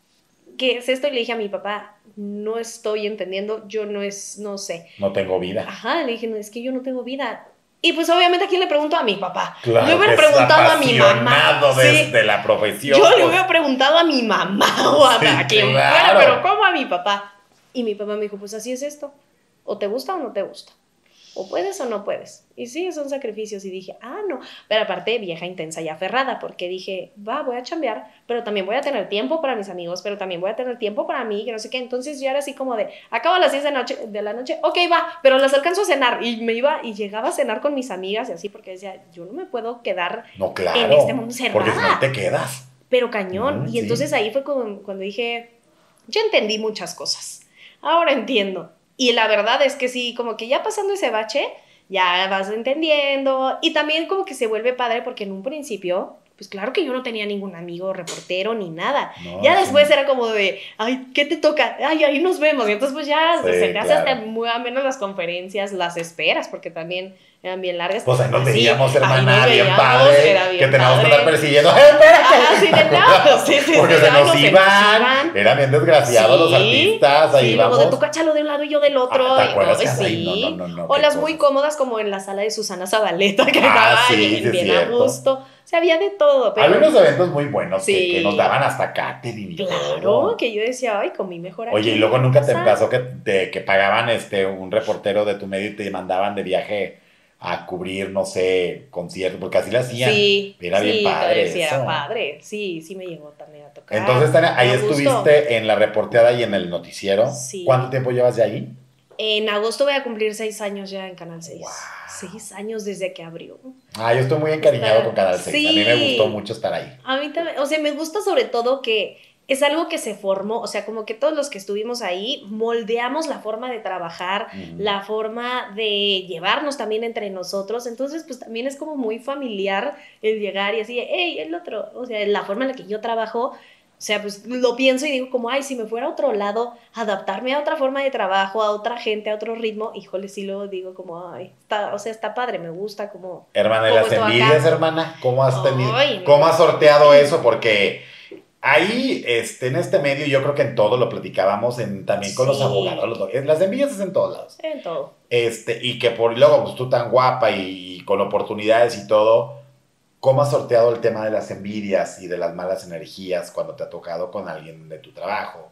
¿Qué es esto? Y le dije a mi papá, no estoy entendiendo, yo no es, no sé. No tengo vida. Ajá, le dije, no, es que yo no tengo vida. Y pues obviamente, ¿a quién le pregunto? A mi papá. Claro, le hubiera que preguntado a mi mamá. de, sí. de la profesión. Yo pues. le hubiera preguntado a mi mamá o a, sí, a quien claro. fuera, pero ¿cómo a mi papá? Y mi papá me dijo, pues así es esto. O te gusta o no te gusta. O puedes o no puedes. Y sí, son sacrificios. Y dije, ah, no. Pero aparte, vieja, intensa y aferrada, porque dije, va, voy a chambear, pero también voy a tener tiempo para mis amigos, pero también voy a tener tiempo para mí, que no sé qué. Entonces yo era así como de, acabo a las diez de, noche, de la noche, ok, va, pero las alcanzo a cenar. Y me iba y llegaba a cenar con mis amigas y así, porque decía, yo no me puedo quedar no, claro, en este mundo cerrada. Porque si no te quedas. Pero cañón. Mm, y sí. Entonces ahí fue como, cuando dije, yo entendí muchas cosas. Ahora entiendo. Y la verdad es que sí, como que ya pasando ese bache, ya vas entendiendo, y también como que se vuelve padre porque en un principio pues claro que yo no tenía ningún amigo reportero ni nada. No, ya sí. después era como de, ay, ¿qué te toca? Ay, ahí nos vemos. Y entonces pues ya Sí, se te hace claro. hasta muy a menos las conferencias, las esperas, porque también eran bien largas. Pues ahí nos Así, veíamos, ahí hermana, nos bien veíamos, padre, era bien que teníamos que padre. andar persiguiendo. ¡Eh, espérate! Ajá, sí, de no, sí, sí, Porque sí, se ay, nos no, iban, iban. eran bien desgraciados los artistas, ahí sí, luego de vamos. tú cáchalo de un lado y yo del otro. Ah, ¿te y, acuerdas ay, que- ay, sí. no, no, no, no, o qué las muy cosas. cómodas como en la sala de Susana Zabaleta, que Ah, estaba sí, bien, sí es bien a cierto. gusto. O sea, había de todo. Pero Había unos eventos muy buenos que, Sí. que nos daban hasta catering y claro, todo. que yo decía, ay, comí mejor aquí. Oye, y luego en nunca te casa. pasó que, te, que pagaban este, un reportero de tu medio y te mandaban de viaje a cubrir, no sé, conciertos, porque así lo hacían. Sí, Era bien sí, padre sí, eso. era padre. Sí, sí me llegó también a tocar. Entonces, Tania, ahí Me gustó. estuviste en la reporteada y en el noticiero. Sí. ¿Cuánto tiempo llevas de ahí? En agosto voy a cumplir seis años ya en Canal seis. Wow. Seis años desde que abrió. Ah, yo estoy muy encariñado Está- con Canal seis. sí. A mí me gustó mucho estar ahí. A mí también, o sea, me gusta sobre todo que es algo que se formó, o sea, como que todos los que estuvimos ahí moldeamos la forma de trabajar, Ujú. la forma de llevarnos también entre nosotros, entonces pues también es como muy familiar el llegar y así, hey, el otro, o sea, la forma en la que yo trabajo, o sea, pues lo pienso y digo como, ay, si me fuera a otro lado, adaptarme a otra forma de trabajo, a otra gente, a otro ritmo, híjole, sí lo digo como, ay, está, o sea, está padre, me gusta como... Hermana, ¿y ¿Cómo las estuvo envidias, acá? hermana? ¿Cómo has tenido? Ay, no. ¿Cómo has sorteado eso? Porque ahí, este, en este medio, yo creo que en todo lo platicábamos, en, también con los Sí. abogados. Los, do- las envidias es en todos lados. En todo. Este, y que por luego, pues tú tan guapa y, y con oportunidades y todo, ¿cómo has sorteado el tema de las envidias y de las malas energías cuando te ha tocado con alguien de tu trabajo?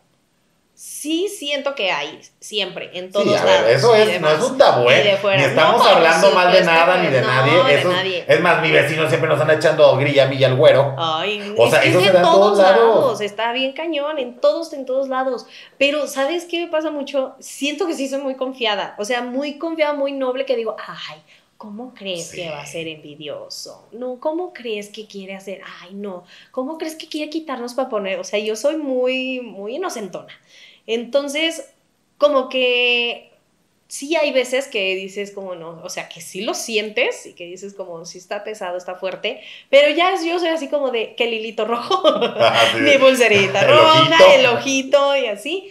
Sí, siento que hay, siempre, en todos Sí, a lados. ver, eso y es, no demás. es un tabú, Y ¿eh? de fuera. Ni estamos No, por hablando mal de supuesto nada que ni de no, nadie. de Eso es- nadie. es más, mi vecino siempre nos anda echando grilla a mí y al güero. Ay, O es sea, que eso es se de da en todos todos lados. lados, está bien cañón, en todos, en todos lados. Pero, ¿sabes qué me pasa mucho? Siento que sí soy muy confiada, o sea, muy confiada, muy noble, que digo, ay, ¿cómo crees Sí. que va a ser envidioso? No, ¿cómo crees que quiere hacer? Ay, no, ¿cómo crees que quiere quitarnos para poner? O sea, yo soy muy, muy inocentona. Entonces, como que sí hay veces que dices como no, o sea, que sí lo sientes y que dices como sí está pesado, está fuerte, pero ya es- yo soy así como de que el hilito rojo, Así de- mi pulserita el roja, ojito. el ojito y así.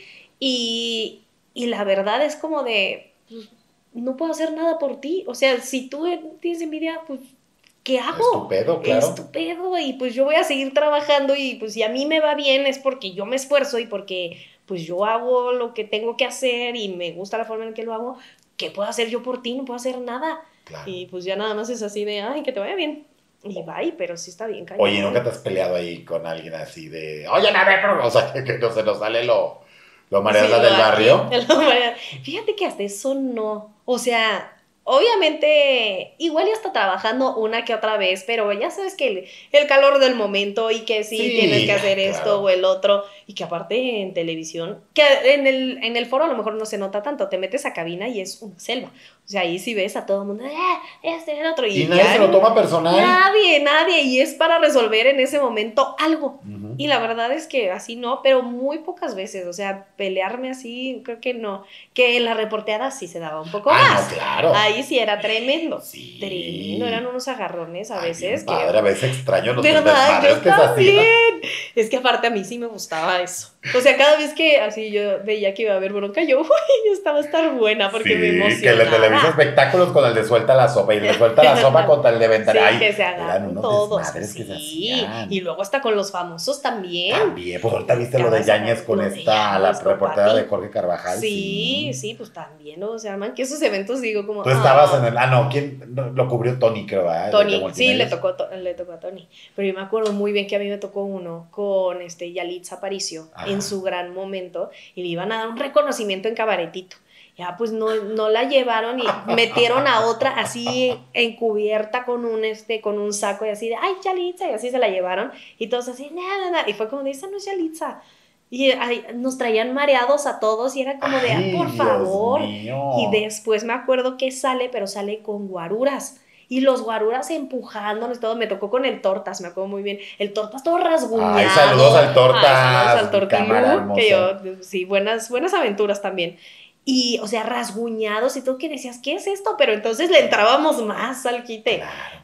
Y, y la verdad es como de, pues, no puedo hacer nada por ti. O sea, si tú tienes envidia, pues, ¿qué hago? Es tu pedo, claro. Es tu pedo y pues yo voy a seguir trabajando y pues si a mí me va bien es porque yo me esfuerzo y porque pues yo hago lo que tengo que hacer y me gusta la forma en que lo hago. ¿Qué puedo hacer yo por ti? No puedo hacer nada. Claro. Y pues ya nada más es así de, ay, que te vaya bien. Y bye, pero sí está bien cañón. Oye, ¿nunca te has peleado ahí con alguien así de, oye, a ver, pero, o sea, que, que no se nos sale lo, lo mareada Sí, del lo barrio? aquí, lo marea- Fíjate que hasta eso no. O sea, obviamente, igual ya está trabajando una que otra vez, pero ya sabes que el, el calor del momento y que sí, Sí, tienes que hacer claro. esto o el otro. Y que aparte en televisión, que en el, en el foro a lo mejor no se nota tanto, te metes a cabina y es una selva. O sea, ahí sí ves a todo el mundo, eh, este, el otro. Y Y, nadie ya se lo no- toma personal. Nadie, nadie. Y es para resolver en ese momento algo. Ujú. Y la verdad es que así no, pero muy pocas veces, o sea, pelearme así, creo que no. Que en la reporteada sí se daba un poco Ah, más. no, claro. Ahí sí era tremendo. Sí. Tremendo, eran unos agarrones a Ay, veces bien que... padre, a veces extraño los ¿Verdad? desmadres Yo que se hacían. también. Es que aparte a mí sí me gustaba eso. O sea, cada vez que así yo veía que iba a haber bronca, yo, uy, yo estaba a estar buena porque me Sí, emocionaba. que le televisa espectáculos con el de suelta la sopa y el de suelta la sopa contra el de Sí, ventana. Ay, que se eran agarran unos todos. desmadres que se Sí, hacían. y luego hasta con los famosos también. También, pues ahorita viste lo de Cada Yáñez con lo de esta, la Yáñez con reportera Papi. de Jorge Carvajal. Sí, sí, pues también, ¿no? O sea, man, que esos eventos digo como... Tú estabas ah, en el. Ah, no, ¿quién? No, lo cubrió Tony, creo, ¿verdad? De- de Tony, sí, Multimedios. le tocó, to- le tocó a Tony. Pero yo me acuerdo muy bien que a mí me tocó uno con este Yalitza Aparicio Ajá. en su gran momento y le iban a dar un reconocimiento en cabaretito. Ya pues no, no la llevaron y metieron a otra así encubierta con un, este, con un saco y así de, ay, Yalitza, y así se la llevaron y todos así, nada, nada, y fue como de, esa no es Yalitza. Y ay, nos traían mareados a todos y era como de, Ay, ah, por Dios favor. mío. Y después me acuerdo que sale, pero sale con guaruras. Y los guaruras empujándonos todo. Me tocó con el Tortas, me acuerdo muy bien. El Tortas todo rasguñado. Ay, saludos al Tortas, Ay, saludos al Tortilú, cámara hermoso. que yo, sí, buenas, buenas aventuras también. Y, o sea, rasguñados y todo, que decías, ¿qué es esto? Pero entonces le entrábamos más al quite. Claro.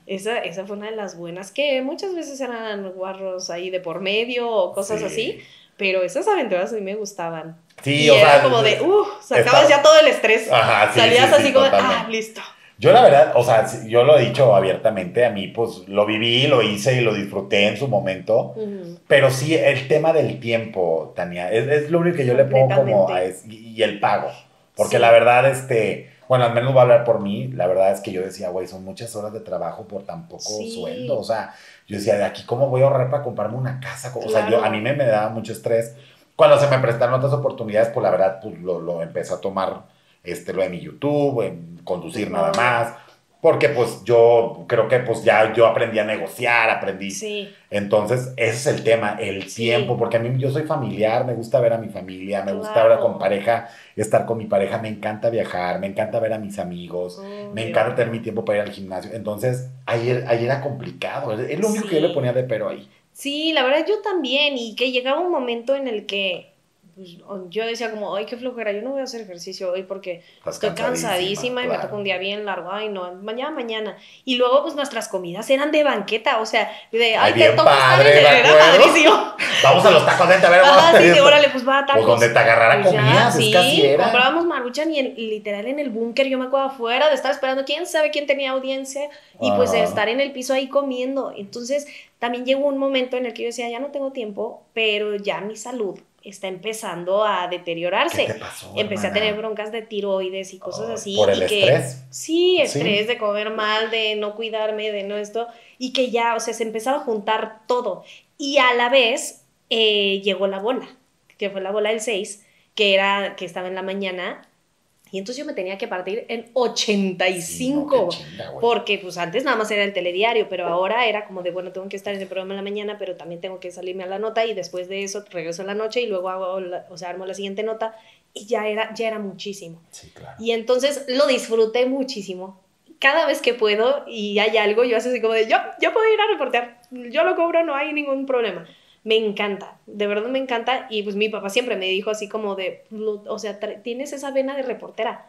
Esa, esa fue una de las buenas, que muchas veces eran guarros ahí de por medio o cosas Sí. así, pero esas aventuras a mí me gustaban. Sí, y o era sea, como de, es- uh, sacabas está- ya todo el estrés. Ajá, sí, Salías sí, sí, así como de, ah, totalmente. listo. Yo la verdad, o sea, sí, yo lo he dicho abiertamente, a mí pues lo viví, lo hice y lo disfruté en su momento, Ujú. pero sí el tema del tiempo, Tania, es, es lo único que yo le pongo como a Completamente. es, y, y el pago, porque la Sí, verdad, este, bueno, al menos voy a hablar por mí, la verdad es que yo decía, güey, son muchas horas de trabajo por tan poco sueldo, o sí, sea, yo decía, de aquí, ¿cómo voy a ahorrar para comprarme una casa? O sea, yo, a mí claro. me, me daba mucho estrés. Cuando se me prestaron otras oportunidades, pues la verdad, pues lo, lo empecé a tomar, este, lo de mi YouTube, en conducir nada Ujú. más, porque pues yo creo que pues ya yo aprendí a negociar, aprendí. Sí, Entonces, ese es el tema, el tiempo, sí, porque a mí yo soy familiar, me gusta ver a mi familia, me gusta ahora con claro. pareja, estar con mi pareja, me encanta viajar, me encanta ver a mis amigos, Oh, me qué encanta tener mi bueno. tiempo para ir al gimnasio. Entonces, ayer, ayer era complicado, es es lo único que yo le ponía Sí. de pero ahí. Sí, la verdad yo también, y que llegaba un momento en el que pues, o- yo decía como, ay, qué flojera, yo no voy a hacer ejercicio hoy porque Estás estoy cansadísima, cansadísima y me toca claro. un día bien largo, ay, no, mañana, mañana. Y luego pues nuestras comidas eran de banqueta, o sea, de, Ay, ay, te bien toca estar en, padre, ¿de era acuerdo? padrísimo. Vamos a los tacos, vente, a ver, vamos a Ajá, sí, hacer de esto. órale, pues va a Pues donde tacos. te agarrara Pues ya, comías, es que así sí, era. comprábamos maruchan y en- literal en el búnker, yo me acuerdo afuera de estar esperando, quién sabe quién tenía audiencia, y pues de Ajá. estar en el piso ahí comiendo. Entonces, también llegó un momento en el que yo decía, ya no tengo tiempo, pero ya mi salud está empezando a ¿Qué te deteriorarse. pasó, Empecé a tener hermana? broncas de tiroides y cosas Ay, así, ¿por el y que estrés? sí, Sí. estrés de comer mal, de no cuidarme, de no esto, y que ya, o sea, se empezaba a juntar todo. Y a la vez eh, llegó la bola, que fue la bola del seis que era, que estaba en la mañana, y entonces yo me tenía que partir en ochenta y Sí, no, qué cinco chinga, güey. porque pues antes nada más era el telediario, pero ahora era como de, bueno, tengo que estar en el programa en la mañana, pero también tengo que salirme a la nota y después de eso regreso a la noche y luego hago, la, o sea, armo la siguiente nota y ya era, ya era muchísimo. Sí, claro. Y entonces lo disfruté muchísimo. Cada vez que puedo y hay algo, yo así como de, yo, yo puedo ir a reportear, yo lo cobro, no hay ningún problema. Me encanta, de verdad me encanta. Y pues mi papá siempre me dijo así como de, lo- o sea, tra- tienes esa vena de reportera.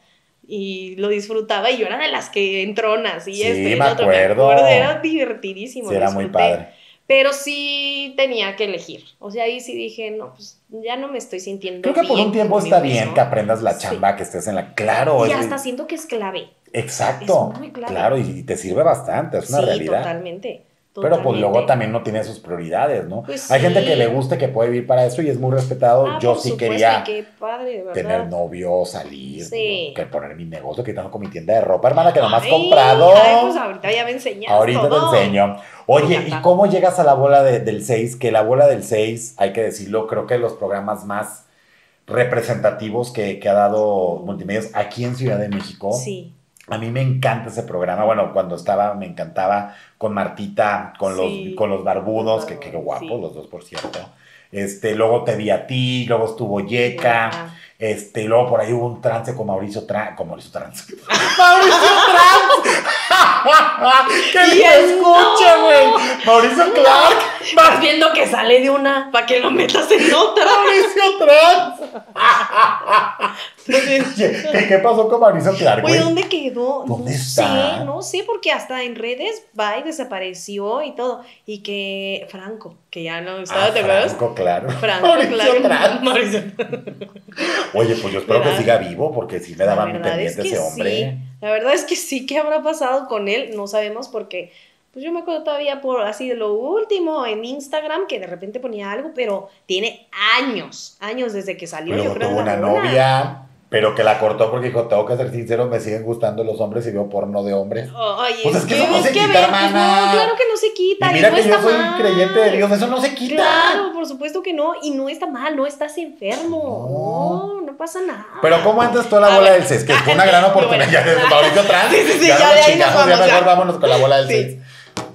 Y lo disfrutaba y yo era de las que entronas y esto Sí, y me el otro, me acuerdo, era acuerdo. divertidísimo, Sí, lo era muy disfruté. padre. Pero sí tenía que elegir. O sea, ahí sí dije, no, pues ya no me estoy Creo sintiendo que por un bien tiempo conmigo está bien que mismo. aprendas la Sí. chamba, que estés en la... Claro, Y es... hasta siento que es clave. Es Exacto. muy clave. Claro, y, y te sirve bastante, es una Sí, realidad. totalmente. Pero pues luego Totalmente. también no tiene sus prioridades, ¿no? Pues Hay gente que le sí. guste, que puede vivir para eso y es muy respetado. Ah, Yo por sí supuesto. Y quería qué padre, de tener verdad. novio, salir, yo, Sí. que poner mi negocio, que tengo con mi tienda de ropa, hermana, que nomás Ay, ay, pues comprado. ahorita ya me enseñas Ahorita te todo. enseño. Me Oye, ¿y encanta. cómo llegas a la bola de- del seis? Que la bola del seis, hay que decirlo, creo que los programas más representativos que, que ha dado Mm, Multimedios aquí en Ciudad de México. sí, A mí me encanta ese programa. Bueno, cuando estaba, me encantaba con Martita, con los, con sí. los Los barbudos, que, que barbudos, guapos, sí. los dos, por cierto. Este, luego te vi a ti, luego estuvo Yeka, Yeka. este, y luego por ahí hubo un trance con Mauricio Trans, con Mauricio Trans. ¡Mauricio Trans! ¡Que ni Y se él, escucha, güey! no, ¡Mauricio no. Clark! Estás viendo que sale de una para que lo metas en otra. ¡Mauricio Trans! Entonces, ¿Qué, qué pasó con Mauricio Clark, oye, güey? ¿dónde quedó? ¿Dónde No sé, está? no sé, porque hasta en redes va y desapareció y todo. Y que Franco, que ya no Ah, estaba, ¿te acuerdas? Franco, claro. Franco, Mauricio claro. Trans. Mauricio. Oye, pues yo Me espero que da- siga vivo, porque sí me La daba mi verdad es pendiente que ese hombre. sí. La verdad es que sí. ¿Qué habrá pasado con él? No sabemos porque, pues yo me acuerdo todavía por así de lo último en Instagram que de repente ponía algo, pero tiene años, años desde que Pues salió, yo luego creo, en tuvo la una bola. novia, pero que la cortó porque dijo, tengo que ser sincero, me siguen gustando los hombres y veo porno de hombres. Oye, Pues es es que que, eso no es se que a quita, ver, pues no, hermana. claro que no se Y quita y mira no que yo está soy un creyente de mal. Dios, eso no se Claro, quita. por supuesto que no, y no está mal, no estás enfermo, No. no, no pasa Pero nada. ¿cómo entras tú a la Ah, bola bueno, del seis? Que fue una gran yo bueno, oportunidad. Ya desde Mauricio Trans, sí, sí, sí, ya no ya de nos ahí nos chingamos, ya vamos, mejor ya. vámonos con la bola del seis. Sí.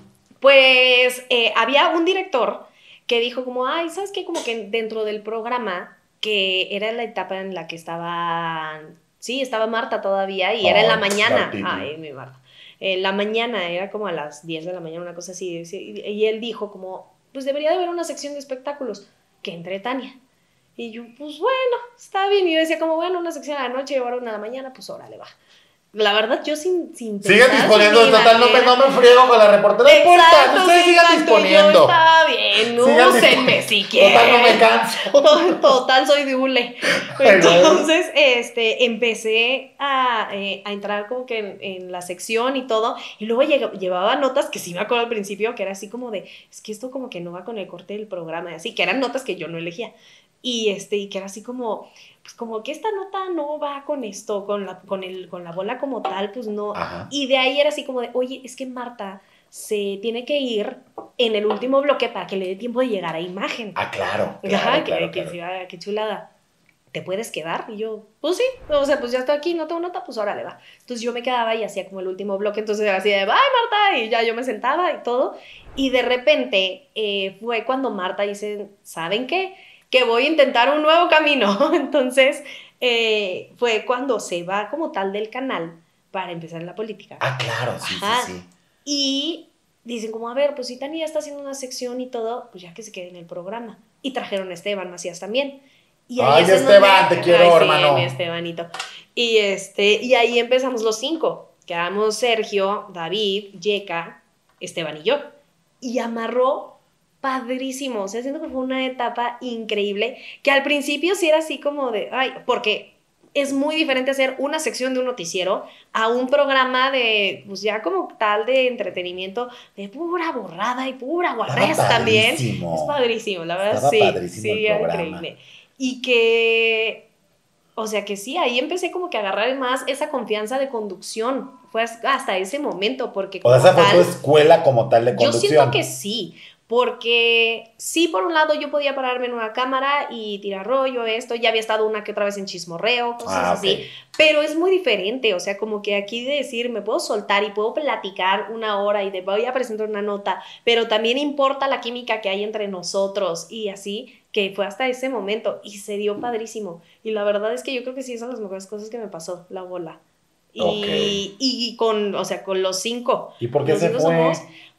Pues eh, había un director que dijo como, ay, ¿sabes qué? Como que dentro del programa, que era la etapa en la que estaban, sí, estaba Marta todavía y era en la Ay, mañana, Martiti. ay, mi Marta, en la mañana, era como a las diez de la mañana, una cosa así, sí, y él dijo como, pues debería de haber una sección de espectáculos, que entre Tania. Y yo, pues bueno, está bien, y yo decía como, bueno, una sección a la noche y ahora una a la mañana, pues órale, va. La verdad, yo sin, sin sigan pensar, disponiendo, sin total, no me, no me friego con la reportera. No importa, Exacto, ustedes sí, sigan exacto, disponiendo. Yo estaba bien, Sigan úsenme dispo- si quieren. Total, no me canso. Total, soy de hule. Entonces, este, empecé a, eh, a entrar como que en, en la sección y todo, y luego lleg- llevaba notas que sí me acuerdo al principio, que era así como de, es que esto como que no va con el corte del programa, y así, que eran notas que yo no elegía. Y este, y que era así como, pues como que esta nota no va con esto, con la, con el, con la bola como tal, pues no. Ajá. Y de ahí era así como de, oye, es que Marta se tiene que ir en el último bloque para que le dé tiempo de llegar a imagen. Ah, claro, claro, Ajá, claro, que, claro. que sí, ah, qué chulada. ¿Te puedes quedar? Y yo, pues sí, o sea, pues ya estoy aquí, no tengo nota, pues órale, va. Entonces yo me quedaba y hacía como el último bloque, entonces era así de, bye Marta, y ya yo me sentaba y todo. Y de repente eh, fue cuando Marta dice, ¿saben qué? Que voy a intentar un nuevo camino. Entonces eh, fue cuando se va como tal del canal para empezar en la política. Ah, claro, sí, Ajá. sí, sí. Y dicen como, a ver, pues si Tania ya está haciendo una sección y todo, pues ya que se quede en el programa. Y trajeron a Esteban Macías también. Y ahí Ay, es en Esteban, donde... te quiero, Ay, sí, hermano. mi Estebanito. Y, este, y ahí empezamos los cinco. Quedamos Sergio, David, Yeka, Esteban y yo. Y amarró padrísimo. O sea, siento que fue una etapa increíble. Que al principio sí era así como de... Ay, porque es muy diferente hacer una sección de un noticiero a un programa de, pues ya como tal de entretenimiento, de pura borrada y pura guarrez también. Es padrísimo, la verdad. Estaba Sí, padrísimo el sí, era programa. increíble. Y que, o sea que sí, ahí empecé como que a agarrar más esa confianza de conducción. Fue hasta ese momento, porque O sea, como esa fue tu tal, escuela como tal de yo siento conducción. que sí, porque sí, por un lado yo podía pararme en una cámara y tirar rollo, esto, ya había estado una que otra vez en chismorreo, cosas Ah, ok. así, pero es muy diferente, o sea, como que aquí de decir, me puedo soltar y puedo platicar una hora y de voy a presentar una nota, pero también importa la química que hay entre nosotros y así, que fue hasta ese momento y se dio padrísimo. Y la verdad es que yo creo que sí, es de las mejores cosas que me pasó, la bola. Y, Ok. y con, o sea, con los cinco. ¿Y por qué Los se cinco fue? somos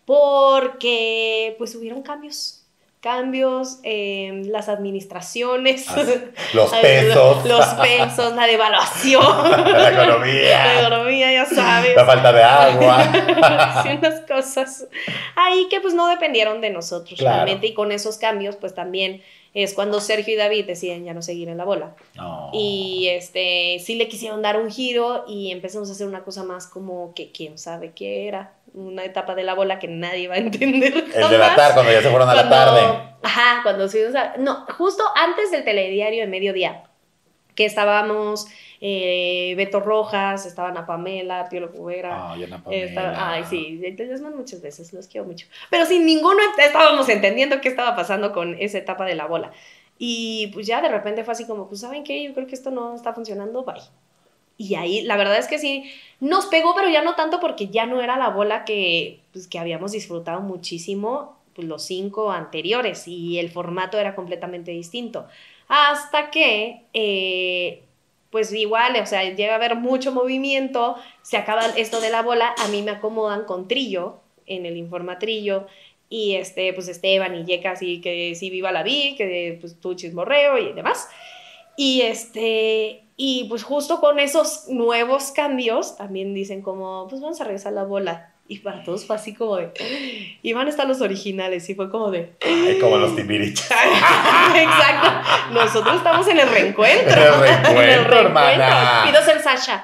porque pues hubieron cambios. Cambios en las administraciones, Ah, los pesos. los pesos, la devaluación, La economía. la economía, ya sabes. La falta de agua. Sí, unas cosas ahí que pues no dependieron de nosotros Claro. realmente, y con esos cambios pues también es cuando Sergio y David deciden ya no seguir en la bola. No. Y este, sí le quisieron dar un giro y empezamos a hacer una cosa más como que quién sabe qué era, una etapa de la bola que nadie va a entender jamás. El de la tarde, cuando ya se fueron a Cuando- la tarde. Ajá, cuando subimos a... No, justo antes del telediario de mediodía, que estábamos eh, Beto Rojas, estaba Ana Pamela, Pío Cubera. Ay, Ana Estaba- Pamela. ay, sí, les mando muchas veces, los quiero mucho. Pero sin ninguno estábamos entendiendo qué estaba pasando con esa etapa de la bola. Y pues ya de repente fue así como, pues ¿saben qué? Yo creo que esto no está funcionando, bye. Y ahí la verdad es que sí, nos pegó, pero ya no tanto porque ya no era la bola que, pues, que habíamos disfrutado muchísimo pues, los cinco anteriores y el formato era completamente distinto. Hasta que, eh, pues igual, o sea, llega a haber mucho movimiento, se acaba esto de la bola, a mí me acomodan con Trillo, en el Informatrillo, y este, pues Esteban y Yeka, así que sí viva la vi, que pues tú chismorreo y demás. Y este, y pues justo con esos nuevos cambios, también dicen como, pues vamos a regresar la bola. Y para todos fue así como de, y van a estar los originales, y fue como de, Ay, como los timbiriches. exacto, nosotros estamos en el reencuentro. En el reencuentro, hermana. Pido ser Sasha.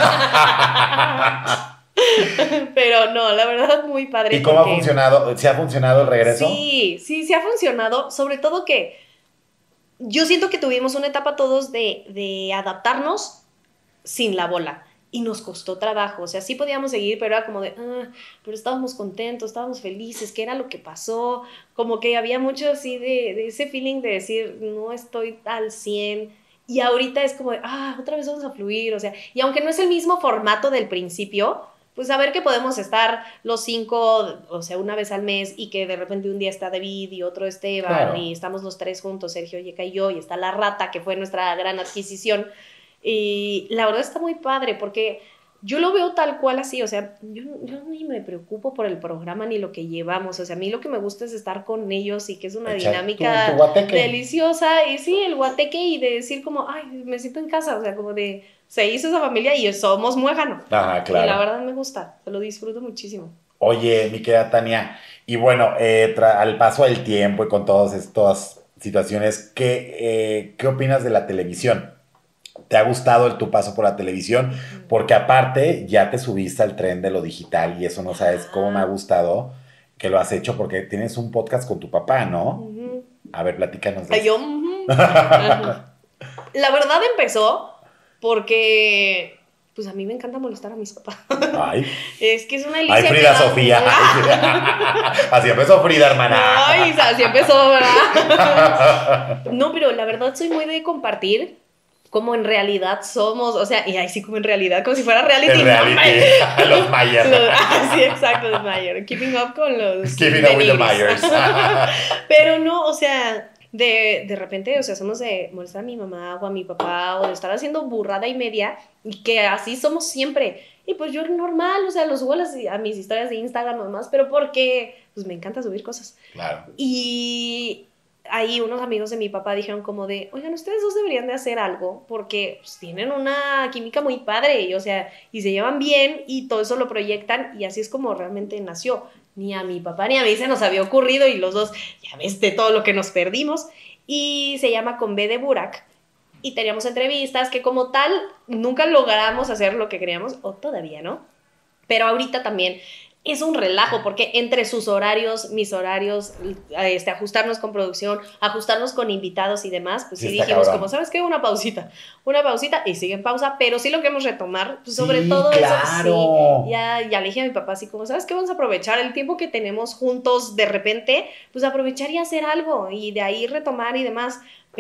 Pero no, la verdad muy padre. ¿Y cómo porque... ha funcionado? ¿Se ha funcionado el regreso? Sí, sí, sí ha funcionado, sobre todo que yo siento que tuvimos una etapa todos de, de adaptarnos sin la bola. Y nos costó trabajo, o sea, sí podíamos seguir, pero era como de, ah, pero estábamos contentos, estábamos felices, ¿qué era lo que pasó? Como que había mucho así de, de ese feeling de decir, no estoy al cien, y ahorita es como de, ah, otra vez vamos a fluir, o sea, y aunque no es el mismo formato del principio, pues saber que podemos estar los cinco, o sea, una vez al mes, y que de repente un día está David y otro Esteban, Claro. y estamos los tres juntos, Sergio, Yeka y yo, y está La Rata, que fue nuestra gran adquisición. Y la verdad está muy padre porque yo lo veo tal cual así, o sea, yo, yo ni me preocupo por el programa ni lo que llevamos, o sea, a mí lo que me gusta es estar con ellos y que es una Echa dinámica tu, tu guateque. deliciosa, y sí, el guateque y de decir como, ay, me siento en casa, o sea, como de, se hizo esa familia y somos muégano. Ajá, claro. Y la verdad me gusta, lo disfruto muchísimo. Oye, mi querida Tania, y bueno, eh, tra- al paso del tiempo y con todas estas situaciones, ¿qué, eh, ¿qué opinas de la televisión? ¿Te ha gustado el, tu paso por la televisión? Porque aparte ya te subiste al tren de lo digital y eso no sabes cómo me ha gustado que lo has hecho porque tienes un podcast con tu papá, ¿no? Uh-huh. A ver, platícanos de Ay, yo, eso. uh-huh. Uh-huh. La verdad empezó porque, pues a mí me encanta molestar a mis papás. Ay. Es que es una delicia. Ay, Frida Sofía. Así empezó Frida, hermana. Ay, así empezó, ¿verdad? No, pero la verdad soy muy de compartir como en realidad somos, o sea, y ahí sí como en realidad, como si fuera reality. En reality, no, los Myers. Los, ah, sí, exacto, los Myers. Keeping up con los... Keeping up with the Myers. Pero no, o sea, de, de repente, o sea, somos de molestar a mi mamá o a mi papá o de estar haciendo burrada y media, y que así somos siempre. Y pues yo normal, o sea, los subo a, las, a mis historias de Instagram nomás, pero porque pues me encanta subir cosas. Claro. Y ahí unos amigos de mi papá dijeron como de, oigan, ustedes dos deberían de hacer algo porque pues, tienen una química muy padre, y, o sea, y se llevan bien y todo eso lo proyectan, y así es como realmente nació. Ni a mi papá ni a mí se nos había ocurrido, y los dos, ya ves, de todo lo que nos perdimos, y se llama Con B de Burak, y teníamos entrevistas que como tal nunca logramos hacer lo que queríamos, o todavía no, pero ahorita también es un relajo, porque entre sus horarios, mis horarios, este, ajustarnos con producción, ajustarnos con invitados y demás, pues sí, sí dijimos cabrón. Como, ¿sabes qué? Una pausita, una pausita, y sigue en pausa, pero sí lo queremos retomar, pues sobre sí, todo claro. eso, sí, ya, ya le dije a mi papá así como, ¿sabes qué? Vamos a aprovechar el tiempo que tenemos juntos de repente, pues aprovechar y hacer algo, y de ahí retomar y demás.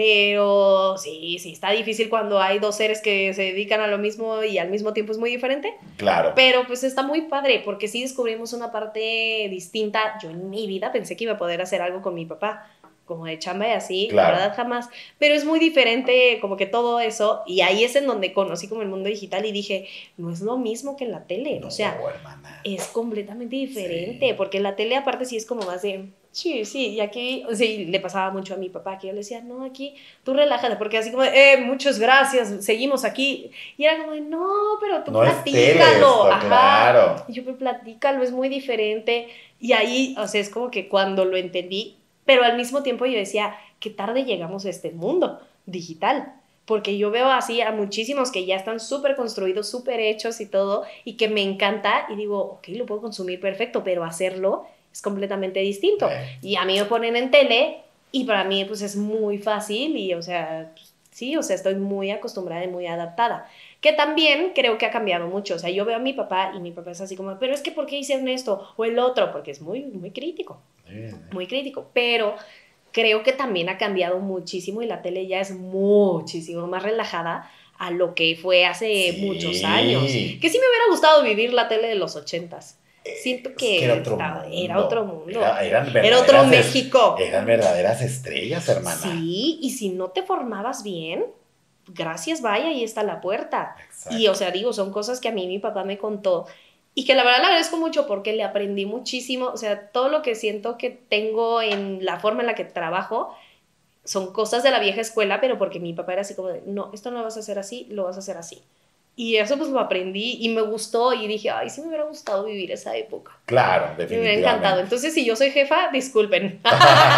Pero sí, sí, está difícil cuando hay dos seres que se dedican a lo mismo y al mismo tiempo es muy diferente. Claro. Pero pues está muy padre porque sí descubrimos una parte distinta. Yo en mi vida pensé que iba a poder hacer algo con mi papá, como de chamba y así, claro. La verdad jamás. Pero es muy diferente como que todo eso, y ahí es en donde conocí como el mundo digital y dije, no es lo mismo que en la tele, no, o sea, hermana. Es completamente diferente, sí. Porque en la tele aparte sí es como más de... Sí, sí, y aquí, sí, le pasaba mucho a mi papá, que yo le decía, no, aquí, tú relájate, porque así como, eh, muchas gracias, seguimos aquí, y era como de, no, pero tú no platícalo, ajá, claro. Y yo, pero platícalo, es muy diferente, y ahí, o sea, es como que cuando lo entendí, pero al mismo tiempo yo decía, qué tarde llegamos a este mundo digital, porque yo veo así a muchísimos que ya están súper construidos, súper hechos y todo, y que me encanta, y digo, ok, lo puedo consumir perfecto, pero hacerlo es completamente distinto. Eh. Y a mí me ponen en tele y para mí pues es muy fácil y, o sea, sí, o sea, estoy muy acostumbrada y muy adaptada. Que también creo que ha cambiado mucho. O sea, yo veo a mi papá y mi papá es así como, pero es que ¿por qué hicieron esto? O el otro, porque es muy, muy crítico. Eh. Muy crítico. Pero creo que también ha cambiado muchísimo y la tele ya es muchísimo más relajada a lo que fue hace sí. muchos años. Que sí me hubiera gustado vivir la tele de los ochentas. Siento que, que era, otro estaba, era otro mundo, era, eran era otro México. Eran verdaderas estrellas, hermana. Sí, y si no te formabas bien, gracias, vaya, ahí está la puerta. Exacto. Y, o sea, digo, son cosas que a mí mi papá me contó y que la verdad le agradezco mucho porque le aprendí muchísimo. O sea, todo lo que siento que tengo en la forma en la que trabajo son cosas de la vieja escuela, pero porque mi papá era así como de, no, esto no lo vas a hacer así, lo vas a hacer así. Y eso pues lo aprendí y me gustó y dije, ay, sí me hubiera gustado vivir esa época. Claro, definitivamente. Me hubiera encantado. Entonces, si yo soy jefa, disculpen. Voy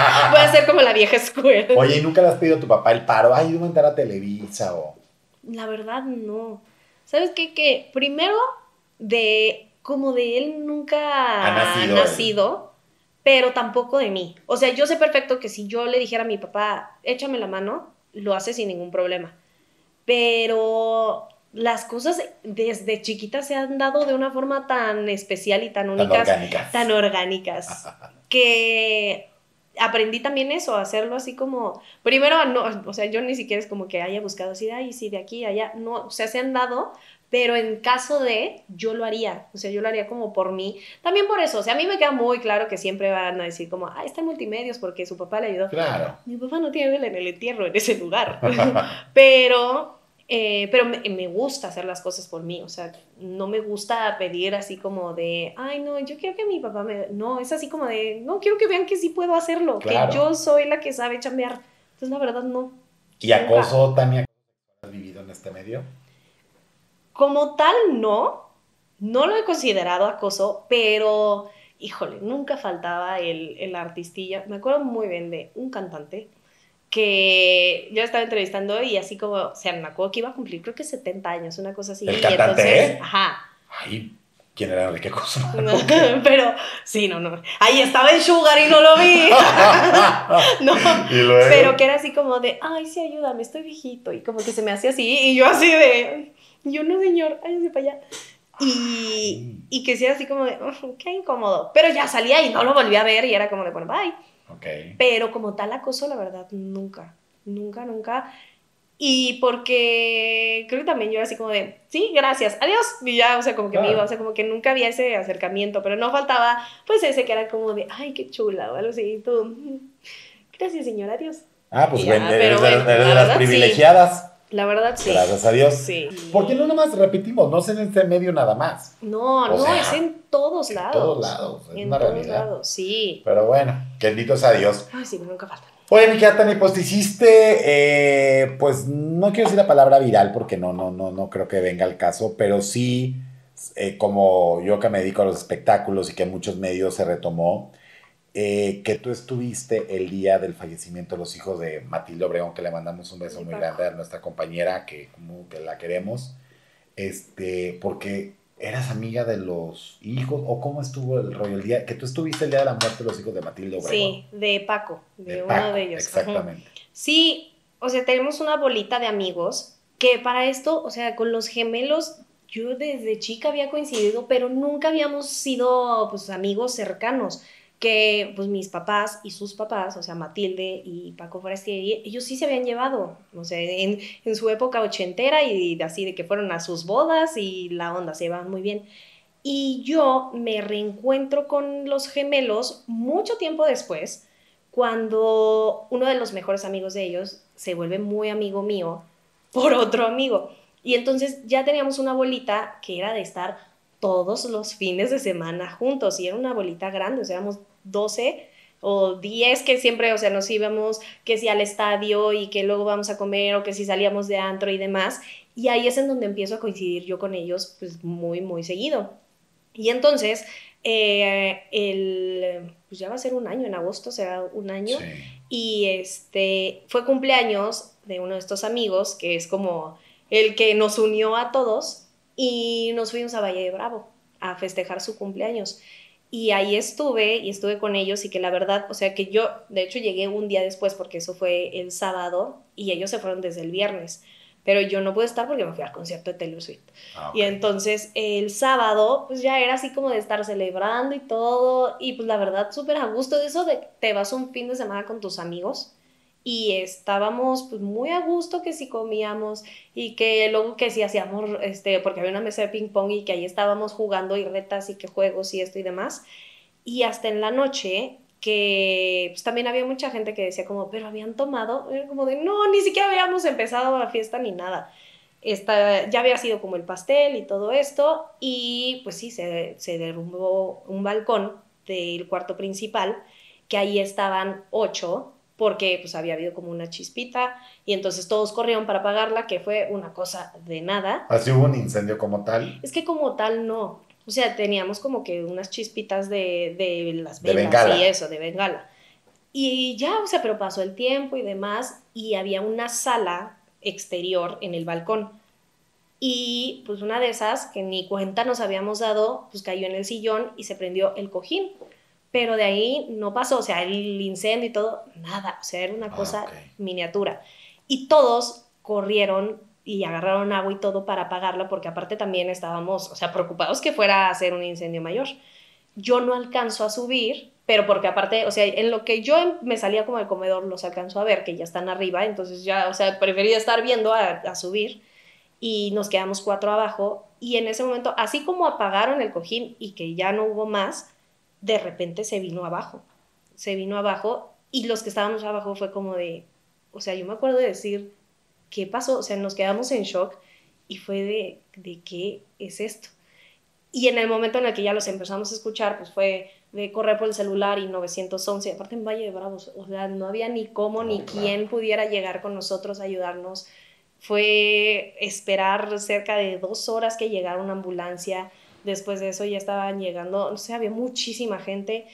a ser como la vieja escuela. Oye, ¿y nunca le has pedido a tu papá el paro? Ay, yo voy a entrar a Televisa o... La verdad, no. ¿Sabes qué? Que primero, de como de él nunca ha nacido, ha nacido pero tampoco de mí. O sea, yo sé perfecto que si yo le dijera a mi papá, échame la mano, lo hace sin ningún problema. Pero... las cosas desde chiquitas se han dado de una forma tan especial y tan únicas, tan orgánicas, tan orgánicas que aprendí también eso, a hacerlo así como, primero, no, o sea, yo ni siquiera es como que haya buscado así, ay, sí, de aquí, allá, no, o sea, se han dado, pero en caso de, yo lo haría, o sea, yo lo haría como por mí, también por eso, o sea, a mí me queda muy claro que siempre van a decir como, ah, está en multimedios porque su papá le ayudó. Claro. Mi papá no tiene vela en el entierro en ese lugar, pero... Eh, pero me, me gusta hacer las cosas por mí, o sea, no me gusta pedir así como de, ay, no, yo quiero que mi papá me... No, es así como de, no, quiero que vean que sí puedo hacerlo, Claro. que yo soy la que sabe chambear. Entonces, la verdad, no. ¿Y acoso, Tania, has vivido en este medio? Como tal, no. No lo he considerado acoso, pero, híjole, nunca faltaba el, el artistilla. Me acuerdo muy bien de un cantante que yo estaba entrevistando y así como, o sea, me acuerdo que iba a cumplir creo que setenta años, una cosa así. ¿El Y cantante? entonces, ajá. Ay, ¿quién era Enrique Guzmán? Pero, sí, no, no. Ahí estaba el Sugar y no lo vi. No, ¿Y luego? pero que era así como de, ay, sí, ayúdame, estoy viejito. Y como que se me hacía así, y yo así de, yo no, señor, váyase para allá. Y, y que sea así como de, "Ugh, qué incómodo". Pero ya salía y no lo volví a ver y era como de, bueno, bye. Ok. Pero como tal acoso, la verdad, nunca, nunca, nunca. Y porque creo que también yo era así como de, sí, gracias, adiós. Y ya, o sea, como que me Claro. iba, o sea, como que nunca había ese acercamiento, pero no faltaba, pues ese que era como de, ay, qué chula, o algo así. Y tú, "Mm, gracias, señor, adiós". Ah, pues Y ven, ya, eres, pero de, bueno, eres la de las verdad, sí. privilegiadas. La verdad, sí. Gracias a Dios. Sí. Porque no nomás repetimos, no es en este medio nada más. No, O no, sea, es en todos en lados. todos lados, es En una todos realidad. lados, sí. Pero bueno, bendito sea Dios. Ay, sí, nunca falta. Oye, mi querida Tania, pues te hiciste, eh, pues no quiero decir la palabra viral porque no, no, no, no creo que venga al caso, pero sí, eh, como yo que me dedico a los espectáculos y que en muchos medios se retomó, eh, que tú estuviste el día del fallecimiento de los hijos de Matilde Obregón, que le mandamos un beso De muy Paco. grande a nuestra compañera, que, como que la queremos, este, porque eras amiga de los hijos, o cómo estuvo el rollo, el día, que tú estuviste el día de la muerte de los hijos de Matilde Obregón. Sí, de Paco, de, De uno Paco, de ellos. Ajá. exactamente. Sí, o sea, tenemos una bolita de amigos que para esto, o sea, con los gemelos, yo desde chica había coincidido, pero nunca habíamos sido, pues, amigos cercanos. Que, pues, mis papás y sus papás, o sea, Matilde y Paco Forestieri, ellos sí se habían llevado, o sea, en, en su época ochentera y así de que fueron a sus bodas y la onda, se llevaban muy bien. Y yo me reencuentro con los gemelos mucho tiempo después, cuando uno de los mejores amigos de ellos se vuelve muy amigo mío por otro amigo. Y entonces ya teníamos una bolita que era de estar todos los fines de semana juntos, y era una bolita grande, o sea, éramos doce o diez que siempre, o sea, nos íbamos, que si al estadio y que luego vamos a comer, o que si salíamos de antro y demás. Y ahí es en donde empiezo a coincidir yo con ellos, pues muy, muy seguido. Y entonces, eh, el, pues ya va a ser un año, en agosto será un año, Sí. y este, fue cumpleaños de uno de estos amigos, que es como el que nos unió a todos, y nos fuimos a Valle de Bravo a festejar su cumpleaños. Y ahí estuve, y estuve con ellos, y que la verdad, o sea, que yo, de hecho, llegué un día después, porque eso fue el sábado, y ellos se fueron desde el viernes. Pero yo no pude estar porque me fui al concierto de Taylor Swift. Ah, ok. Y entonces el sábado, pues ya era así como de estar celebrando y todo, y pues la verdad súper a gusto de eso de que te vas un fin de semana con tus amigos, y estábamos pues muy a gusto, que si comíamos y que luego que si hacíamos, este, porque había una mesa de ping pong y que ahí estábamos jugando y retas y que juegos y esto y demás. Y hasta en la noche, que pues también había mucha gente que decía como, pero habían tomado, era como de, no, ni siquiera habíamos empezado la fiesta ni nada. Esta, ya había sido como el pastel y todo esto, y pues sí, se, se derrumbó un balcón del cuarto principal, que ahí estaban ocho, porque pues había habido como una chispita, y entonces todos corrieron para apagarla, que fue una cosa de nada. ¿Así hubo un incendio como tal? Es que como tal no, o sea, teníamos como que unas chispitas de, de las De velas bengala. y eso, de bengala. Y ya, o sea, pero pasó el tiempo y demás, y había una sala exterior en el balcón. Y pues una de esas, que ni cuenta nos habíamos dado, pues cayó en el sillón y se prendió el cojín. Pero de ahí no pasó, o sea, el incendio y todo, nada, o sea, era una Ah, cosa ok. miniatura. Y todos corrieron y agarraron agua y todo para apagarla, porque aparte también estábamos, o sea, preocupados que fuera a ser un incendio mayor. Yo no alcanzo a subir, pero porque aparte, o sea, en lo que yo me salía como del comedor, los alcanzo a ver, que ya están arriba, entonces ya, o sea, prefería estar viendo a, a subir, y nos quedamos cuatro abajo, y en ese momento, así como apagaron el cojín y que ya no hubo más, de repente se vino abajo, se vino abajo, y los que estábamos abajo fue como de, o sea, yo me acuerdo de decir, ¿qué pasó? O sea, nos quedamos en shock y fue de, ¿de qué es esto? Y en el momento en el que ya los empezamos a escuchar, pues fue de correr por el celular y nueve once, aparte en Valle de Bravos, o sea, no había ni cómo No, ni claro. quién pudiera llegar con nosotros a ayudarnos. Fue esperar cerca de dos horas que llegara una ambulancia. Después de eso ya estaban llegando, no sé, había muchísima gente.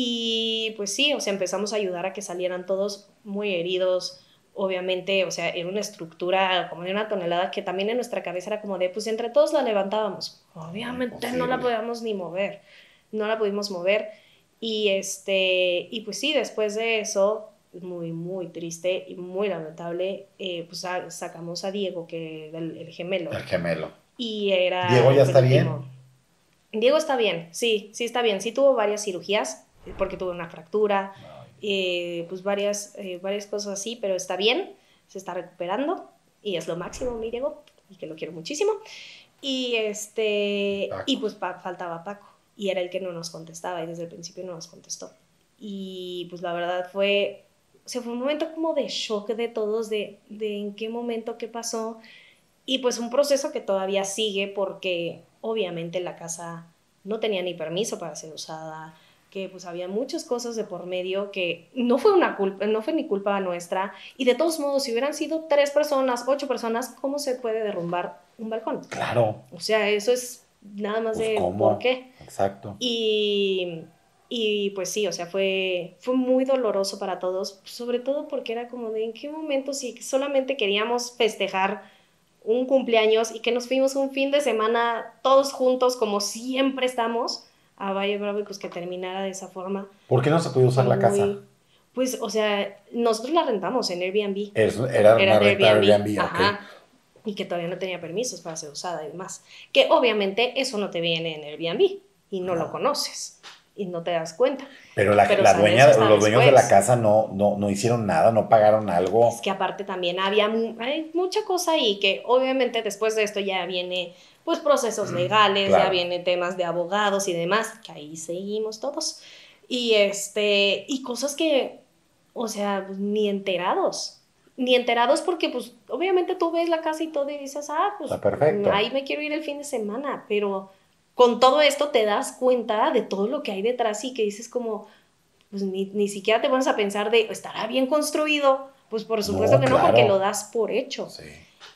Y pues sí, o sea, empezamos a ayudar a que salieran todos muy heridos. Obviamente, o sea, era una estructura como de una tonelada que también en nuestra cabeza era como de, pues entre todos la levantábamos. Obviamente no la podíamos ni mover, no la pudimos mover. Y, este, y pues sí, después de eso, muy, muy triste y muy lamentable, eh, pues a, sacamos a Diego, que era el, el gemelo. El gemelo. Y era ¿Diego ya el está penúltimo. bien? Diego está bien, sí, sí está bien. Sí tuvo varias cirugías, porque tuvo una fractura, eh, pues varias, eh, varias cosas así, pero está bien, se está recuperando y es lo máximo, mi Diego, y que lo quiero muchísimo. Y, este, Paco. y pues pa, faltaba Paco, y era el que no nos contestaba, y desde el principio no nos contestó. Y pues la verdad fue, o sea, fue un momento como de shock de todos, de, de en qué momento, qué pasó, y pues un proceso que todavía sigue porque obviamente la casa no tenía ni permiso para ser usada, que pues había muchas cosas de por medio que no fue una culpa, no fue ni culpa nuestra, y de todos modos, si hubieran sido tres personas, ocho personas, ¿cómo se puede derrumbar un balcón? Claro. O sea, eso es nada más Pues, de ¿cómo? por qué. Exacto. Y, y pues sí, o sea, fue, fue muy doloroso para todos, sobre todo porque era como de en qué momento, si solamente queríamos festejar un cumpleaños y que nos fuimos un fin de semana todos juntos, como siempre estamos, a Valle Bravo, y pues que terminara de esa forma. ¿Por qué no se podía usar Fue la casa? muy, pues, o sea, nosotros la rentamos en Airbnb. Es- era Era una de renta de Airbnb, Airbnb, ok. ajá, y que todavía no tenía permisos para ser usada y demás. Que obviamente eso no te viene en Airbnb y no, No. lo conoces y no te das cuenta. Pero la, Pero, la o sea, dueña, eso está los dueños de la después. casa no, no, no hicieron nada, no pagaron algo. Es que aparte también había mu- hay mucha cosa ahí que obviamente después de esto ya viene pues procesos legales, Claro. ya viene temas de abogados y demás, que ahí seguimos todos. Y este, y cosas que, o sea, pues, ni enterados. Ni enterados porque pues obviamente tú ves la casa y todo y dices, ah, pues Está perfecto. ahí me quiero ir el fin de semana, pero con todo esto te das cuenta de todo lo que hay detrás y que dices como, pues ni, ni siquiera te pones a pensar de, ¿estará bien construido? Pues por supuesto No, que no, claro. porque lo das por hecho. Sí.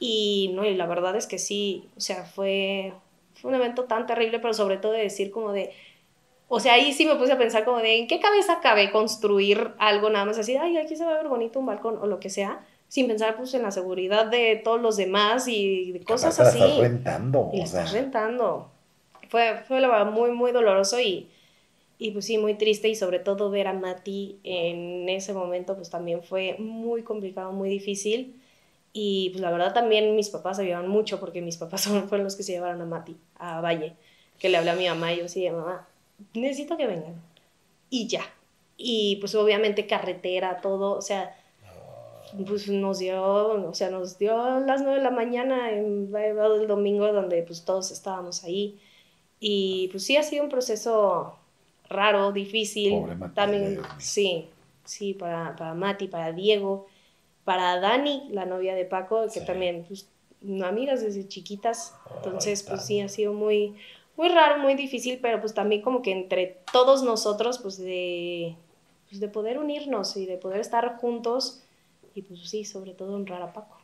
Y no, y la verdad es que sí, o sea, fue, fue un evento tan terrible, pero sobre todo de decir como de, o sea, ahí sí me puse a pensar como de, ¿en qué cabeza cabe construir algo nada más así? Ay, aquí se va a ver bonito un balcón o lo que sea, sin pensar pues en la seguridad de todos los demás y de cosas Aparte la estás así. rentando. Y la O sea, estás rentando. Fue, fue la verdad muy, muy doloroso y, y pues sí, muy triste, y sobre todo ver a Mati en ese momento pues también fue muy complicado, muy difícil. Y pues la verdad también mis papás ayudaron mucho porque mis papás fueron los que se llevaron a Mati a Valle, que le hablé a mi mamá y yo sí, mamá, necesito que vengan. Y ya. Y pues obviamente carretera, todo, o sea, pues nos dio, o sea, nos dio las nueve de la mañana en Valle Bravo el domingo, donde pues todos estábamos ahí. Y pues sí ha sido un proceso raro, difícil. Pobre Matilde, También, Dios mío. sí, sí, para, para Mati, para Diego, para Dani, la novia de Paco, que Sí. también, pues, no amigas desde chiquitas. Entonces, Ay, pues tan- sí, ha sido muy, muy raro, muy difícil, pero pues también como que entre todos nosotros, pues de, pues de poder unirnos y de poder estar juntos y pues sí, sobre todo honrar a Paco.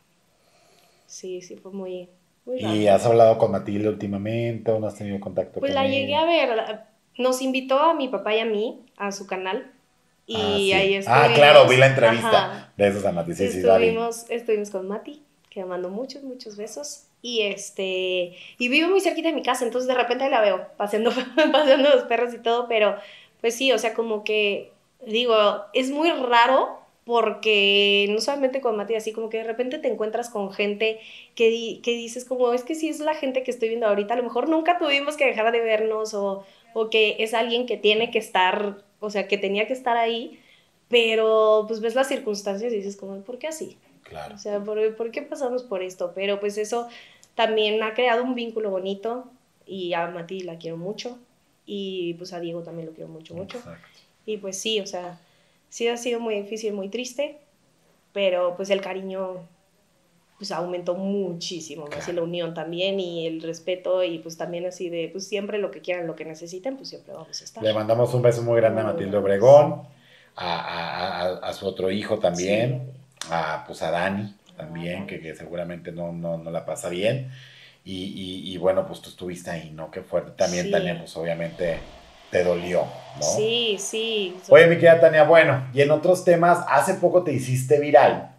Sí, sí, fue muy, muy raro. ¿Y has hablado con Matilde últimamente o no has tenido contacto Pues con la ella? llegué a ver, nos invitó a mi papá y a mí a su canal Ah, y sí. ahí Ah, estuvimos. claro, vi la entrevista Ajá, de esos a Mati. Sí, sí, la vi. estuvimos, estuvimos con Mati, que le mando muchos, muchos besos. Y este, y vive muy cerquita de mi casa, entonces de repente la veo paseando, paseando los perros y todo, pero pues sí, o sea, como que, digo, es muy raro porque no solamente con Mati, así como que de repente te encuentras con gente que, di- que dices como, es que sí es la gente que estoy viendo ahorita, a lo mejor nunca tuvimos que dejar de vernos o, o que es alguien que tiene que estar, o sea, que tenía que estar ahí, pero pues ves las circunstancias y dices como, ¿por qué así? Claro. O sea, ¿por, ¿por qué pasamos por esto? Pero pues eso también ha creado un vínculo bonito y a Mati la quiero mucho y pues a Diego también lo quiero mucho, mucho. Exacto. Y pues sí, o sea, sí ha sido muy difícil, muy triste, pero pues el cariño pues aumentó muchísimo más, Claro. y la unión también, y el respeto, y pues también así de, pues siempre lo que quieran, lo que necesiten, pues siempre vamos a estar. Le mandamos un beso muy grande a Muy Matilde grande, Obregón, a, a- a- a su otro hijo sí, también, a, pues a Dani ah, también, que, Dani. que seguramente no, no, no la pasa bien. Y, y- y bueno, pues tú estuviste ahí, ¿no? Qué fuerte. También, Tania, Sí, pues obviamente te dolió, ¿no? sí, sí, Oye, mi querida Tania, bueno, y en otros temas, hace poco te hiciste viral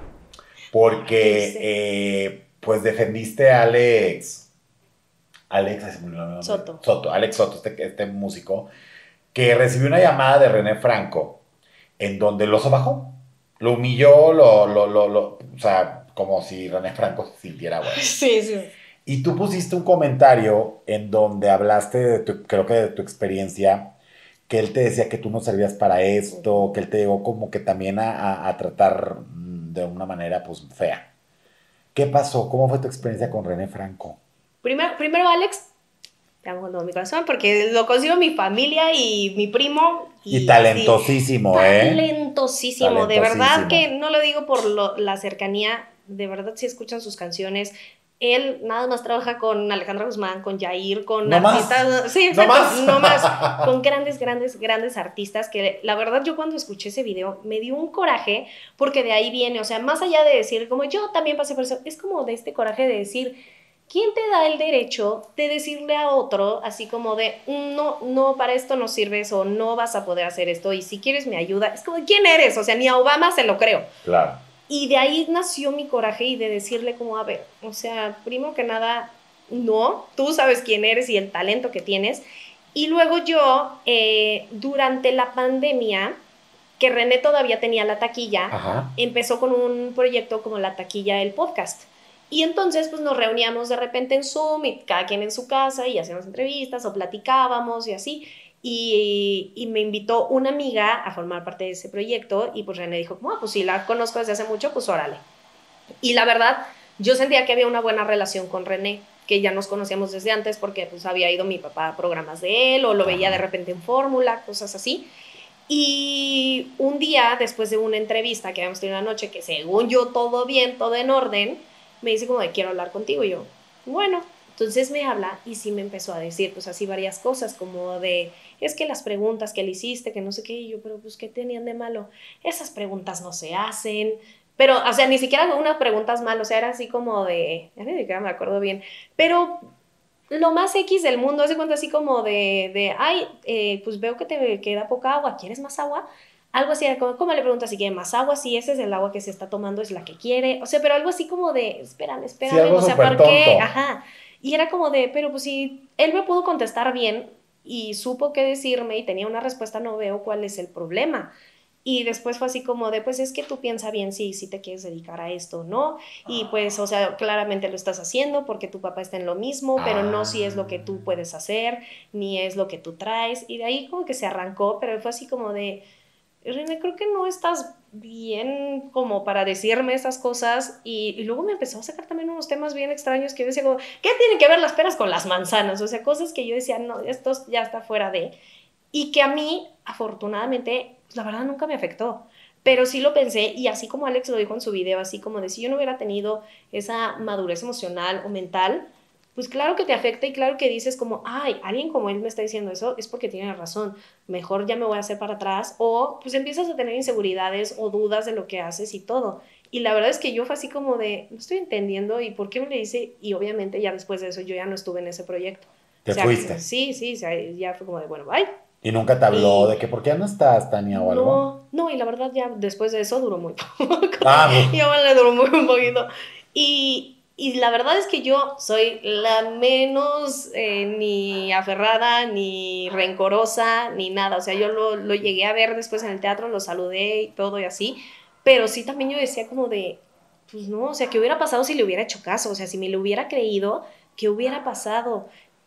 ay, porque, sí, eh, pues defendiste a Alex, Alex, ay, se me olvidó el nombre, Soto. Soto, Alex Soto, este, este músico, que recibió una llamada de René Franco en donde lo sobajó, lo humilló, lo, lo, lo, lo- o sea, como si René Franco se sintiera bueno. Sí, sí. Y tú pusiste un comentario en donde hablaste de tu, creo que de tu experiencia, que él te decía que tú no servías para esto, Ujú. que él te llegó como que también a, a- a tratar mm, de una manera pues fea. ¿Qué pasó? ¿Cómo fue tu experiencia con René Franco? Primero, primero, Alex, te amo con todo mi corazón, porque lo considero mi familia y mi primo, Y y así, talentosísimo, ¿eh? talentosísimo, de verdad que Talentosísimo. no lo digo por lo- la cercanía, de verdad si escuchan sus canciones. Él nada más trabaja con Alejandra Guzmán, con Jair, con No más, artistas, sí, no exacto, más. no más, con grandes, grandes, grandes artistas, que la verdad yo cuando escuché ese video me dio un coraje, porque de ahí viene, o sea, más allá de decir, como yo también pasé por eso, es como de este coraje de decir, ¿quién te da el derecho de decirle a otro, así como de, no, no, para esto no sirves, o no vas a poder hacer esto, y si quieres mi ayuda? Es como, ¿quién eres? O sea, ni a Obama se lo creo. Claro. Y de ahí nació mi coraje, y de decirle como, a ver, o sea, primero que nada, no, tú sabes quién eres y el talento que tienes. Y luego yo, eh, durante la pandemia, que René todavía tenía la taquilla, Ajá. empezó con un proyecto como la taquilla del podcast. Y entonces pues nos reuníamos de repente en Zoom, y cada quien en su casa, y hacíamos entrevistas o platicábamos y así. Y, y me invitó una amiga a formar parte de ese proyecto, y pues René dijo, como, ah, pues si la conozco desde hace mucho, pues órale. Y la verdad, yo sentía que había una buena relación con René, que ya nos conocíamos desde antes, porque pues había ido mi papá a programas de él, o lo veía de Ajá. repente en Fórmula, cosas así. Y un día, después de una entrevista que habíamos tenido una noche, que según yo todo bien, todo en orden, me dice como de, quiero hablar contigo. Y yo, bueno, entonces me habla, y sí me empezó a decir pues así varias cosas, como de, es que las preguntas que le hiciste, que no sé qué. Y yo, pero pues ¿qué tenían de malo? Esas preguntas no se hacen. Pero, o sea, ni siquiera unas preguntas mal, o sea, era así como de, ya ni siquiera me acuerdo bien, pero lo más X del mundo, hace cuenta así como de, de ay, eh, pues veo que te queda poca agua, ¿quieres más agua? Algo así, como, ¿cómo le preguntas si quiere más agua? Si ese es el agua que se está tomando, es la que quiere. O sea, pero algo así como de, espérame, Sí, espérame, algo o sea, súper ¿por qué? tonto. Ajá. Y era como de, pero pues si él me pudo contestar bien y supo qué decirme y tenía una respuesta, no veo cuál es el problema. Y después fue así como de, pues es que tú piensa bien si, si te quieres dedicar a esto o no. Y pues, o sea, claramente lo estás haciendo porque tu papá está en lo mismo, pero no si es lo que tú Ah. puedes hacer, ni es lo que tú traes. Y de ahí como que se arrancó, pero fue así como de, René, creo que no estás bien como para decirme esas cosas. Y, y luego me empezó a sacar también unos temas bien extraños, que yo decía como, ¿qué tienen que ver las peras con las manzanas? O sea, cosas que yo decía, no, esto ya está fuera de... Y que a mí, afortunadamente, pues la verdad nunca me afectó. Pero sí lo pensé, y así como Alex lo dijo en su video, así como de, si yo no hubiera tenido esa madurez emocional o mental, pues claro que te afecta, y claro que dices como, ay, alguien como él me está diciendo eso, es porque tiene razón, mejor ya me voy a hacer para atrás. O pues empiezas a tener inseguridades o dudas de lo que haces y todo. Y la verdad es que yo fue así como de, no estoy entendiendo, y por qué me le dice. Y obviamente ya después de eso yo ya no estuve en ese proyecto. O Te sea, fuiste. sí, sí, o sea, ya fue como de, bueno, bye. Y nunca te habló Y de que por qué no estás, Tania, o algo. no, no, y la verdad ya después de eso duró muy poco. Ah, Ya me le duró muy un poquito. Y, y la verdad es que yo soy la menos eh, ni aferrada, ni rencorosa, ni nada. O sea, yo lo, lo llegué a ver después en el teatro, lo saludé y todo y así. Pero sí también yo decía como de, pues no, o sea, ¿qué hubiera pasado si le hubiera hecho caso? O sea, si me lo hubiera creído, ¿qué hubiera pasado?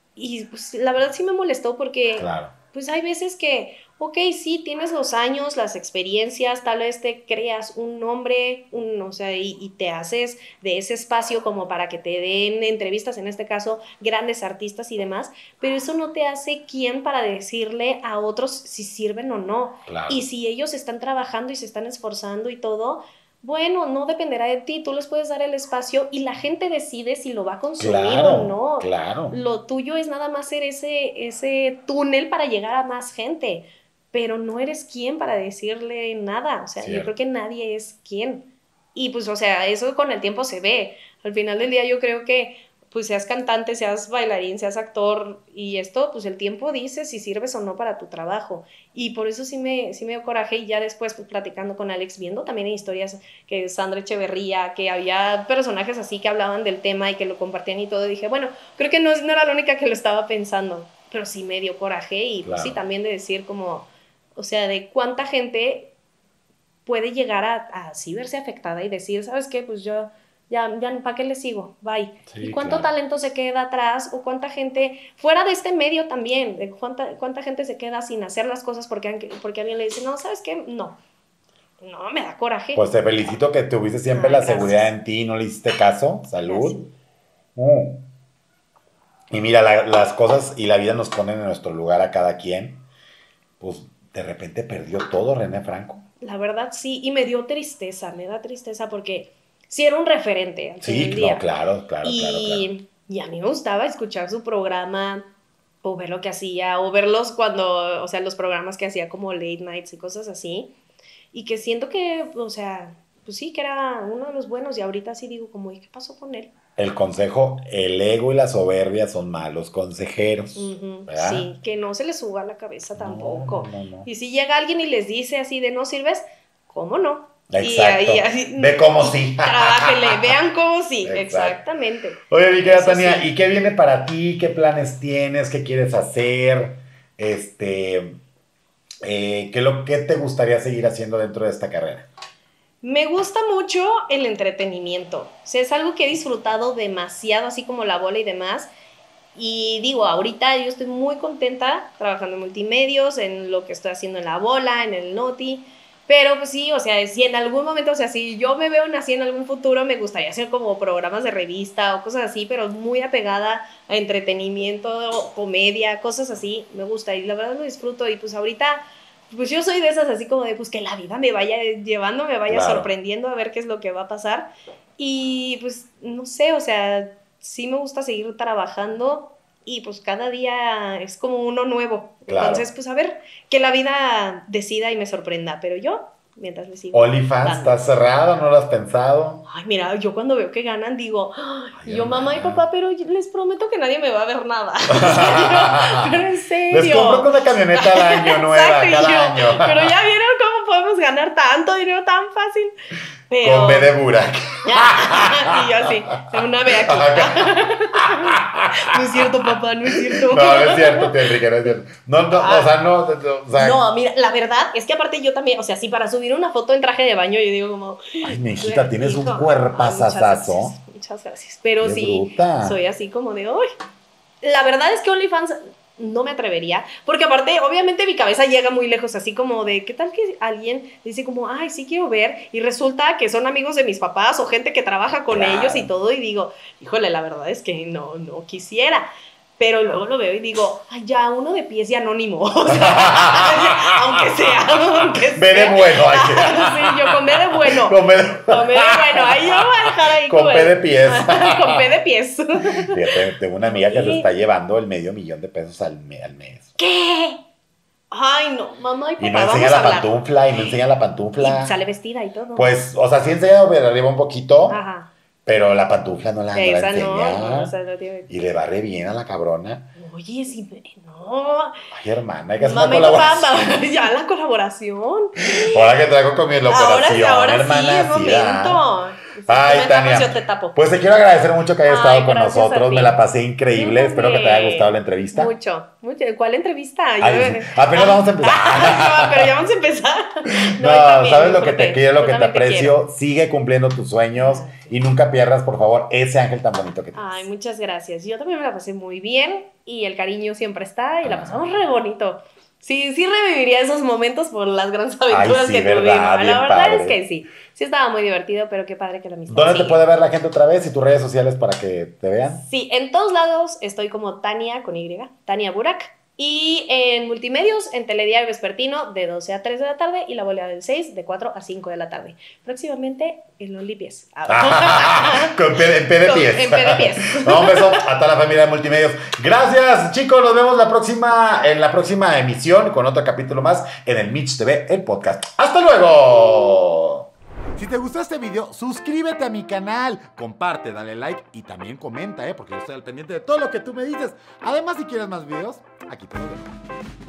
Y pues la verdad sí me molestó, porque claro. pues hay veces que, ok, sí, tienes los años, las experiencias, tal vez te creas un nombre, un, o sea, y, y te haces de ese espacio como para que te den entrevistas, en este caso, grandes artistas y demás, pero eso no te hace quien para decirle a otros si sirven o no. Claro. Y si ellos están trabajando y se están esforzando y todo, bueno, no dependerá de ti, tú les puedes dar el espacio y la gente decide si lo va a consumir Claro, o no. claro. Lo tuyo es nada más ser ese, ese túnel para llegar a más gente, pero no eres quien para decirle nada, o sea, yo Cierto. creo que nadie es quien. Y pues, o sea, eso con el tiempo se ve. Al final del día yo creo que pues seas cantante, seas bailarín, seas actor y esto, pues el tiempo dice si sirves o no para tu trabajo. Y por eso sí me, sí me dio coraje y ya después pues platicando con Alex, viendo también en historias que Sandra Echeverría, que había personajes así que hablaban del tema y que lo compartían y todo, dije, bueno, creo que no, no era la única que lo estaba pensando, pero sí me dio coraje y pues Claro. sí también de decir como, o sea, de cuánta gente puede llegar a, a así verse afectada y decir, ¿sabes qué? Pues yo ya, ya ¿para qué le sigo? Bye. Sí, ¿Y cuánto claro. talento se queda atrás? ¿O cuánta gente, fuera de este medio también, de cuánta, cuánta gente se queda sin hacer las cosas porque, porque alguien le dice, no, ¿sabes qué? No. No, me da coraje. Pues te felicito que tuviste siempre Ay, la gracias. seguridad en ti y no le hiciste caso. Salud. Gracias. Mm. Y mira, la- las cosas y la vida nos ponen en nuestro lugar a cada quien. Pues de repente perdió todo René Franco. La verdad sí, y me dio tristeza, me da tristeza porque sí era un referente al fin Sí, del no, día. claro, claro, claro, claro. Y, y a mí me gustaba escuchar su programa o ver lo que hacía o verlos cuando, o sea, los programas que hacía como late nights y cosas así. Y que siento que, o sea, pues sí, que era uno de los buenos y ahorita sí digo como, ¿y qué pasó con él? El consejo, el ego y la soberbia son malos consejeros, Ujú, ¿verdad? sí, que no se les suba a la cabeza No, tampoco. no, no, no. Y si llega alguien y les dice así de no sirves, ¿cómo no? Y Exacto. ahí así, Ve cómo sí. trabájenle, vean cómo sí, Exacto. exactamente. Oye, mi querida Eso Tania, sí. ¿y qué viene para ti? ¿Qué planes tienes? ¿Qué quieres hacer? Este, eh, ¿qué, lo, ¿Qué te gustaría seguir haciendo dentro de esta carrera? Me gusta mucho el entretenimiento. O sea, es algo que he disfrutado demasiado, así como la bola y demás. Y digo, ahorita yo estoy muy contenta trabajando en multimedios, en lo que estoy haciendo en la bola, en el Noti. Pero pues sí, o sea, si en algún momento, o sea, si yo me veo así en algún futuro, me gustaría hacer como programas de revista o cosas así, pero muy apegada a entretenimiento, comedia, cosas así, me gusta y la verdad lo disfruto. Y pues ahorita, pues yo soy de esas así como de, pues que la vida me vaya llevando, me vaya Claro. sorprendiendo a ver qué es lo que va a pasar. Y pues no sé, o sea, sí me gusta seguir trabajando y pues cada día es como uno nuevo. Claro. Entonces, pues a ver, que la vida decida y me sorprenda, pero yo, mientras le sigo. ¿OnlyFans dando. está cerrado? ¿No lo has pensado? Ay, mira, yo cuando veo que ganan digo, "Ay, Ay, yo mamá y hermana. papá, pero yo les prometo que nadie me va a ver nada. En serio, pero en serio. Les compro una camioneta al año nueva, Exacto, y cada yo, año. pero ya vieron cómo podemos ganar tanto dinero tan fácil. Pero... Con B de Burak. y yo así, una ve aquí. No es cierto, papá, no es cierto. No, no es cierto, tío Enrique, no es cierto. No, no, Ah. o sea, no, no, o sea, No, mira, la verdad es que aparte yo también, o sea, sí, para subir una foto en traje de baño, yo digo como... ay, mi hijita, tienes un Hijo, cuerpazazazo. Muchas gracias, muchas gracias. Pero Qué sí, bruta. soy así como de, uy. La verdad es que OnlyFans no me atrevería, porque aparte, obviamente mi cabeza llega muy lejos, así como de, ¿qué tal que alguien dice como, ay, sí quiero ver? Y resulta que son amigos de mis papás o gente que trabaja con Claro. ellos y todo, y digo, híjole, la verdad es que no, no quisiera. Pero luego lo veo y digo, ay, ya, uno de pies y anónimo. O sea, aunque sea, aunque sea. Ve de bueno, ay, que- Sí, yo con B de bueno. Con B de- Con B de bueno, ahí yo voy a dejar ahí. Con como P el- de pies. Con P de pies. Fíjate, tengo una amiga que se Sí. está llevando el medio millón de pesos al, me- al mes. ¿Qué? Ay, no, mamá y papá, Y no vamos enseña a la hablar. pantufla, y no enseña la pantufla. Y sale vestida y todo. Pues, o sea, sí enseña de arriba un poquito, Ajá. pero la pantufla no la, no la Esa no, enseña. no, esa no tiene- Y le va re bien a la cabrona. Oye, sí, no. Ay, hermana, hay que hacer Mamá una y papá, colaboración. va- ya la colaboración. Ahora que traigo con mi la Ahora sí, operación, ahora hermana. sí, es sí, ¿verdad? momento. Si tú Ay, me tapas, Tania. yo te tapo. Pues te quiero agradecer mucho que hayas Ay, estado con gracias a nosotros. ti. Me la pasé increíble. Yo Espero que te también. haya gustado la entrevista. Mucho, mucho. ¿Cuál entrevista? Yo- Ay, sí. Apenas vamos a empezar. no, pero ya vamos a empezar. No, yo también sabes lo que disfruté. te quiero, lo Yo que te también quiero. aprecio. Sigue cumpliendo tus sueños y nunca pierdas, por favor, ese ángel tan bonito que tienes. Ay, muchas gracias. Yo también me la pasé muy bien y el cariño siempre está y la Ah. pasamos re bonito. Sí, sí reviviría esos momentos por las grandes aventuras sí, que verdad, tuvimos. La bien verdad padre. es que sí. Sí estaba muy divertido, pero qué padre que la amistad ¿Dónde te sigue. puede ver la gente otra vez y tus redes sociales para que te vean? Sí, en todos lados estoy como Tania con Y, Tania Burak. Y en Multimedios, en Telediario Vespertino, de doce a tres de la tarde, y La Bola del seis, de cuatro a cinco de la tarde. Próximamente en los Lipies. Con P- en P D Pies. En P D Pies. No, un beso a toda la familia de Multimedios. Gracias, chicos. Nos vemos la próxima, en la próxima emisión con otro capítulo más en el Mitch T V, el podcast. ¡Hasta luego! Si te gustó este video, suscríbete a mi canal, comparte, dale like y también comenta, ¿eh? Porque yo estoy al pendiente de todo lo que tú me dices. Además, si quieres más videos, aquí te los dejo.